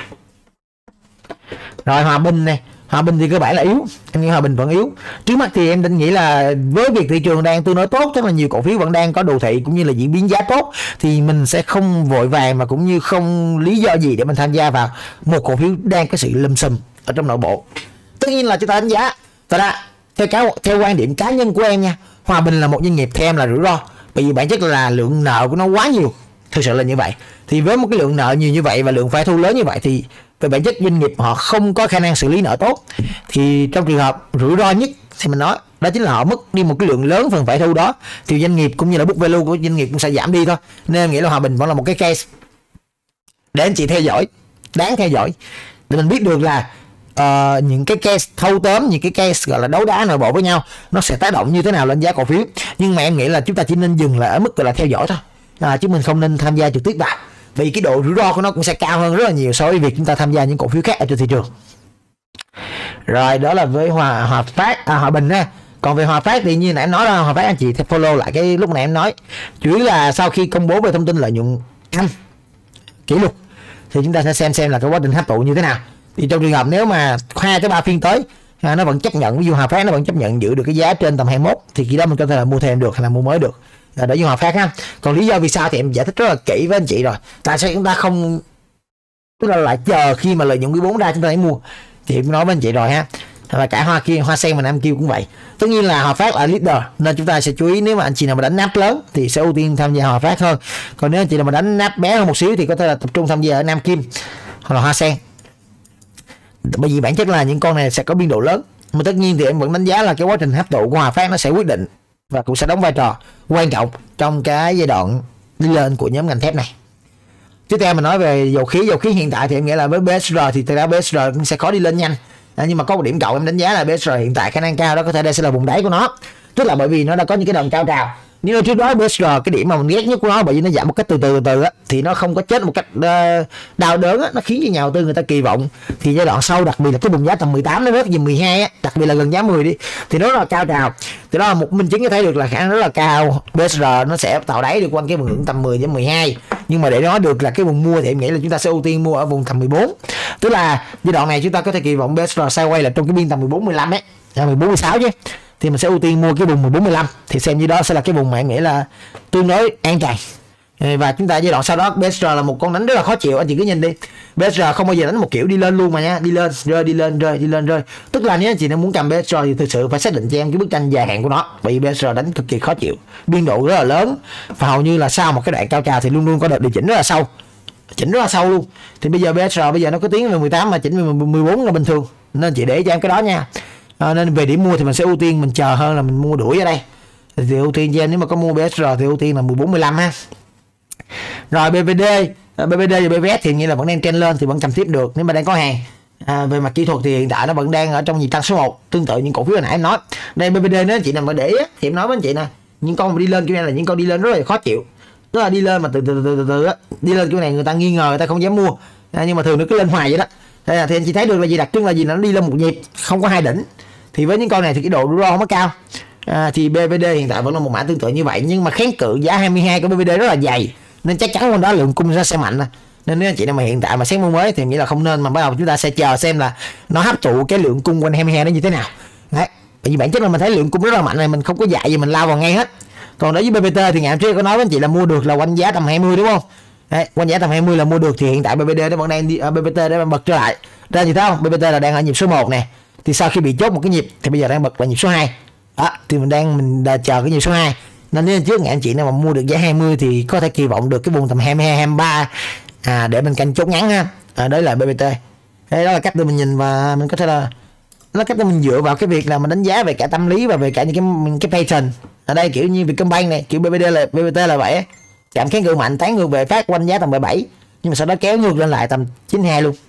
Rồi Hòa Bình này, Hòa Bình thì cơ bản là yếu, em nghĩ Hòa Bình vẫn yếu. Trước mắt thì em định nghĩ là với việc thị trường đang tương đối tốt, tức là nhiều cổ phiếu vẫn đang có đồ thị cũng như là diễn biến giá tốt, thì mình sẽ không vội vàng mà cũng như không lý do gì để mình tham gia vào một cổ phiếu đang có sự lùm xùm ở trong nội bộ. Tất nhiên là chúng ta đánh giá, theo quan điểm cá nhân của em nha, Hòa Bình là một doanh nghiệp theo em là rủi ro, bởi vì bản chất là lượng nợ của nó quá nhiều, thực sự là như vậy. Thì với một cái lượng nợ nhiều như vậy và lượng phải thu lớn như vậy thì về bản chất doanh nghiệp họ không có khả năng xử lý nợ tốt. Thì trong trường hợp rủi ro nhất thì mình nói đó chính là họ mất đi một cái lượng lớn phần phải thu đó, thì doanh nghiệp cũng như là book value của doanh nghiệp cũng sẽ giảm đi thôi. Nên em nghĩ là Hòa Bình vẫn là một cái case để anh chị theo dõi, đáng theo dõi, để mình biết được là những cái case thâu tóm, những cái case gọi là đấu đá nội bộ với nhau nó sẽ tác động như thế nào lên giá cổ phiếu. Nhưng mà em nghĩ là chúng ta chỉ nên dừng lại ở mức gọi là theo dõi thôi, chứ mình không nên tham gia trực tiếp vào, vì cái độ rủi ro của nó cũng sẽ cao hơn rất là nhiều so với việc chúng ta tham gia những cổ phiếu khác ở trên thị trường. Rồi đó là với Hòa Bình ha. Còn về Hòa Phát thì như nãy em nói đó, Hòa Phát anh chị theo follow lại cái lúc nãy em nói, chủ yếu là sau khi công bố về thông tin lợi nhuận âm kỷ lục thì chúng ta sẽ xem là cái quá trình hấp thụ như thế nào. Thì trong trường hợp nếu mà 2 tới 3 phiên tới nó vẫn chấp nhận, ví dụ Hòa Phát nó vẫn chấp nhận giữ được cái giá trên tầm 21 thì khi đó mình có thể là mua thêm được hay là mua mới được. Để với Hòa Phát ha. Còn lý do vì sao thì em giải thích rất là kỹ với anh chị rồi. Tại sao chúng ta không, tức là lại chờ khi mà lợi nhuận quý 4 ra chúng ta hãy mua, thì em nói với anh chị rồi ha. Và cả Hoa Sen và Nam Kiêu cũng vậy. Tất nhiên là Hòa Phát là leader nên chúng ta sẽ chú ý, nếu mà anh chị nào mà đánh nắp lớn thì sẽ ưu tiên tham gia Hòa Phát hơn. Còn nếu anh chị nào mà đánh nắp bé hơn một xíu thì có thể là tập trung tham gia ở Nam Kim hoặc là Hoa Sen, bởi vì bản chất là những con này sẽ có biên độ lớn. Mà tất nhiên thì em vẫn đánh giá là cái quá trình hấp thụ của Hòa Phát nó sẽ quyết định và cũng sẽ đóng vai trò quan trọng trong cái giai đoạn đi lên của nhóm ngành thép này. Tiếp theo mình nói về dầu khí hiện tại thì em nghĩ là với BSR thì thực ra BSR cũng sẽ khó đi lên nhanh. Nhưng mà có một điểm cộng em đánh giá là BSR hiện tại khả năng cao đó có thể đây sẽ là vùng đáy của nó, tức là bởi vì nó đã có những cái đòn cao trào. Nhưng trước đó BSR cái điểm mà mình ghét nhất của nó bởi vì nó giảm một cách từ từ á, thì nó không có chết một cách đau đớn á, nó khiến cho nhà đầu tư người ta kỳ vọng thì giai đoạn sau, đặc biệt là cái vùng giá tầm 18 nó rớt về 12 á, đặc biệt là gần giá 10 đi thì nó rất là cao trào. Thì đó là một minh chứng cho thấy được là khả năng rất là cao BSR nó sẽ tạo đáy được quanh cái vùng ngưỡng tầm 10 đến 12. Nhưng mà để nói được là cái vùng mua thì em nghĩ là chúng ta sẽ ưu tiên mua ở vùng tầm 14, tức là giai đoạn này chúng ta có thể kỳ vọng BSR sideways là trong cái biên tầm 14 15 ấy, 14 16 chứ, thì mình sẽ ưu tiên mua cái vùng 14 15, thì xem như đó sẽ là cái vùng mà em nghĩ là tương đối an toàn. Và chúng ta giai đoạn sau đó BSR là một con đánh rất là khó chịu, anh chị cứ nhìn đi, BSR không bao giờ đánh một kiểu đi lên luôn mà nha, đi lên rơi, đi lên rơi, đi lên rơi. Tức là nếu anh chị đang muốn cầm BSR thì thực sự phải xác định cho em cái bức tranh dài hạn của nó, bởi vì BSR đánh cực kỳ khó chịu, biên độ rất là lớn và hầu như là sau một cái đoạn cao trào thì luôn luôn có đợt điều chỉnh rất là sâu. chỉnh rất là sâu luôn. Thì bây giờ BSR bây giờ nó có tiếng về 18 mà chỉnh về 14 là bình thường, nên chị để cho em cái đó nha. Nên về điểm mua thì mình sẽ ưu tiên mình chờ hơn là mình mua đuổi ở đây. Thì ưu tiên cho em, nếu mà có mua BSR thì ưu tiên là 14 15 ha. Rồi BVD và BVS thì nghĩa là vẫn đang trend lên thì vẫn cầm tiếp được nếu mà đang có hàng. Về mặt kỹ thuật thì hiện tại nó vẫn đang ở trong nhịp tăng số 1, tương tự những cổ phiếu hồi nãy em nói. Đây BVD nếu chị nào mà để ý, thì em nói với anh chị nè, những con mà đi lên kiểu này là những con đi lên rất là khó chịu, tức là đi lên mà từ từ đi lên kiểu này người ta nghi ngờ, người ta không dám mua, nhưng mà thường nó cứ lên hoài vậy đó. Thì anh chị thấy được là gì, đặc trưng là gì, nó đi lên một nhịp không có hai đỉnh. Thì với những con này thì cái độ rủi ro không có cao. Thì BVD hiện tại vẫn là một mã tương tự như vậy, nhưng mà kháng cự giá 22 của BVD rất là dày, nên chắc chắn con đó lượng cung ra sẽ mạnh. Nên nếu anh chị nào mà hiện tại mà xét mua mới thì nghĩ là không nên, mà bắt đầu chúng ta sẽ chờ xem là nó hấp thụ cái lượng cung quanh 22 nó như thế nào. Đấy, bởi vì bản chất là mình thấy lượng cung rất là mạnh này, mình không có dạy gì mình lao vào ngay hết. Còn đối với BBT thì ngày hôm trước có nói với anh chị là mua được là quanh giá tầm 20 đúng không? Đấy, quanh giá tầm 20 là mua được, thì hiện tại BBD nó vẫn đang đi, BBT đã bật trở lại. Ra gì thấy không? BBT là đang ở nhịp số 1 nè. Thì sau khi bị chốt một cái nhịp thì bây giờ đang bật là nhịp số 2. Đó, thì mình đã chờ cái nhịp số 2. Nên nếu trước ngày anh chị nào mà mua được giá 20 thì có thể kỳ vọng được cái vùng tầm 22 23 để mình canh chốt ngắn ha. Đấy là BBT. Đấy, đó là cách để mình nhìn, và mình có thể là nó cách để mình dựa vào cái việc là mình đánh giá về cả tâm lý và về cả những cái pattern. Ở đây kiểu như Vietcombank này, kiểu BBT là vậy, chạm kháng cự mạnh, tán ngược về phát quanh giá tầm 77, nhưng mà sau đó kéo ngược lên lại tầm 92 luôn.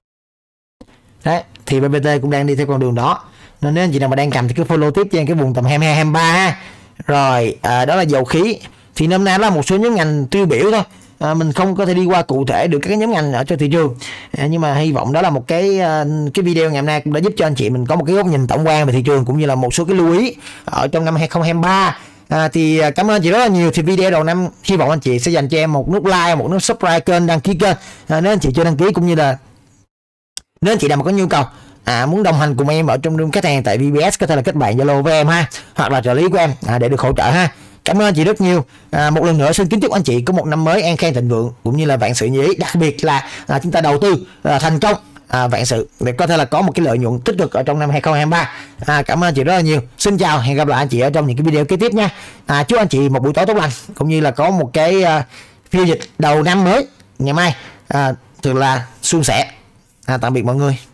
Đấy, thì BBT cũng đang đi theo con đường đó. Nên nếu anh chị nào mà đang cầm thì cứ follow tiếp trên cái vùng tầm 22 23 ha. Rồi đó là dầu khí. Thì năm nay là một số nhóm ngành tiêu biểu thôi. Mình không có thể đi qua cụ thể được các nhóm ngành ở trên thị trường, nhưng mà hy vọng đó là một cái video ngày hôm nay cũng đã giúp cho anh chị mình có một cái góc nhìn tổng quan về thị trường, cũng như là một số cái lưu ý ở trong năm 2023. Thì cảm ơn chị rất là nhiều. Thì video đầu năm hy vọng anh chị sẽ dành cho em một nút like, một nút subscribe kênh, đăng ký kênh nếu anh chị chưa đăng ký, cũng như là nếu anh chị nào mà có nhu cầu muốn đồng hành cùng em ở trong room khách hàng tại VBS, có thể là kết bạn Zalo với em ha, hoặc là trợ lý của em để được hỗ trợ ha. Cảm ơn anh chị rất nhiều. Một lần nữa xin kính chúc anh chị có một năm mới an khang thịnh vượng, cũng như là vạn sự như ý, đặc biệt là chúng ta đầu tư thành công vạn sự để có thể là có một cái lợi nhuận tích cực ở trong năm 2023. Cảm ơn anh chị rất là nhiều. Xin chào, hẹn gặp lại anh chị ở trong những cái video kế tiếp nha. Chúc anh chị một buổi tối tốt lành, cũng như là có một cái phiên dịch đầu năm mới ngày mai thật là suôn sẻ. Tạm biệt mọi người.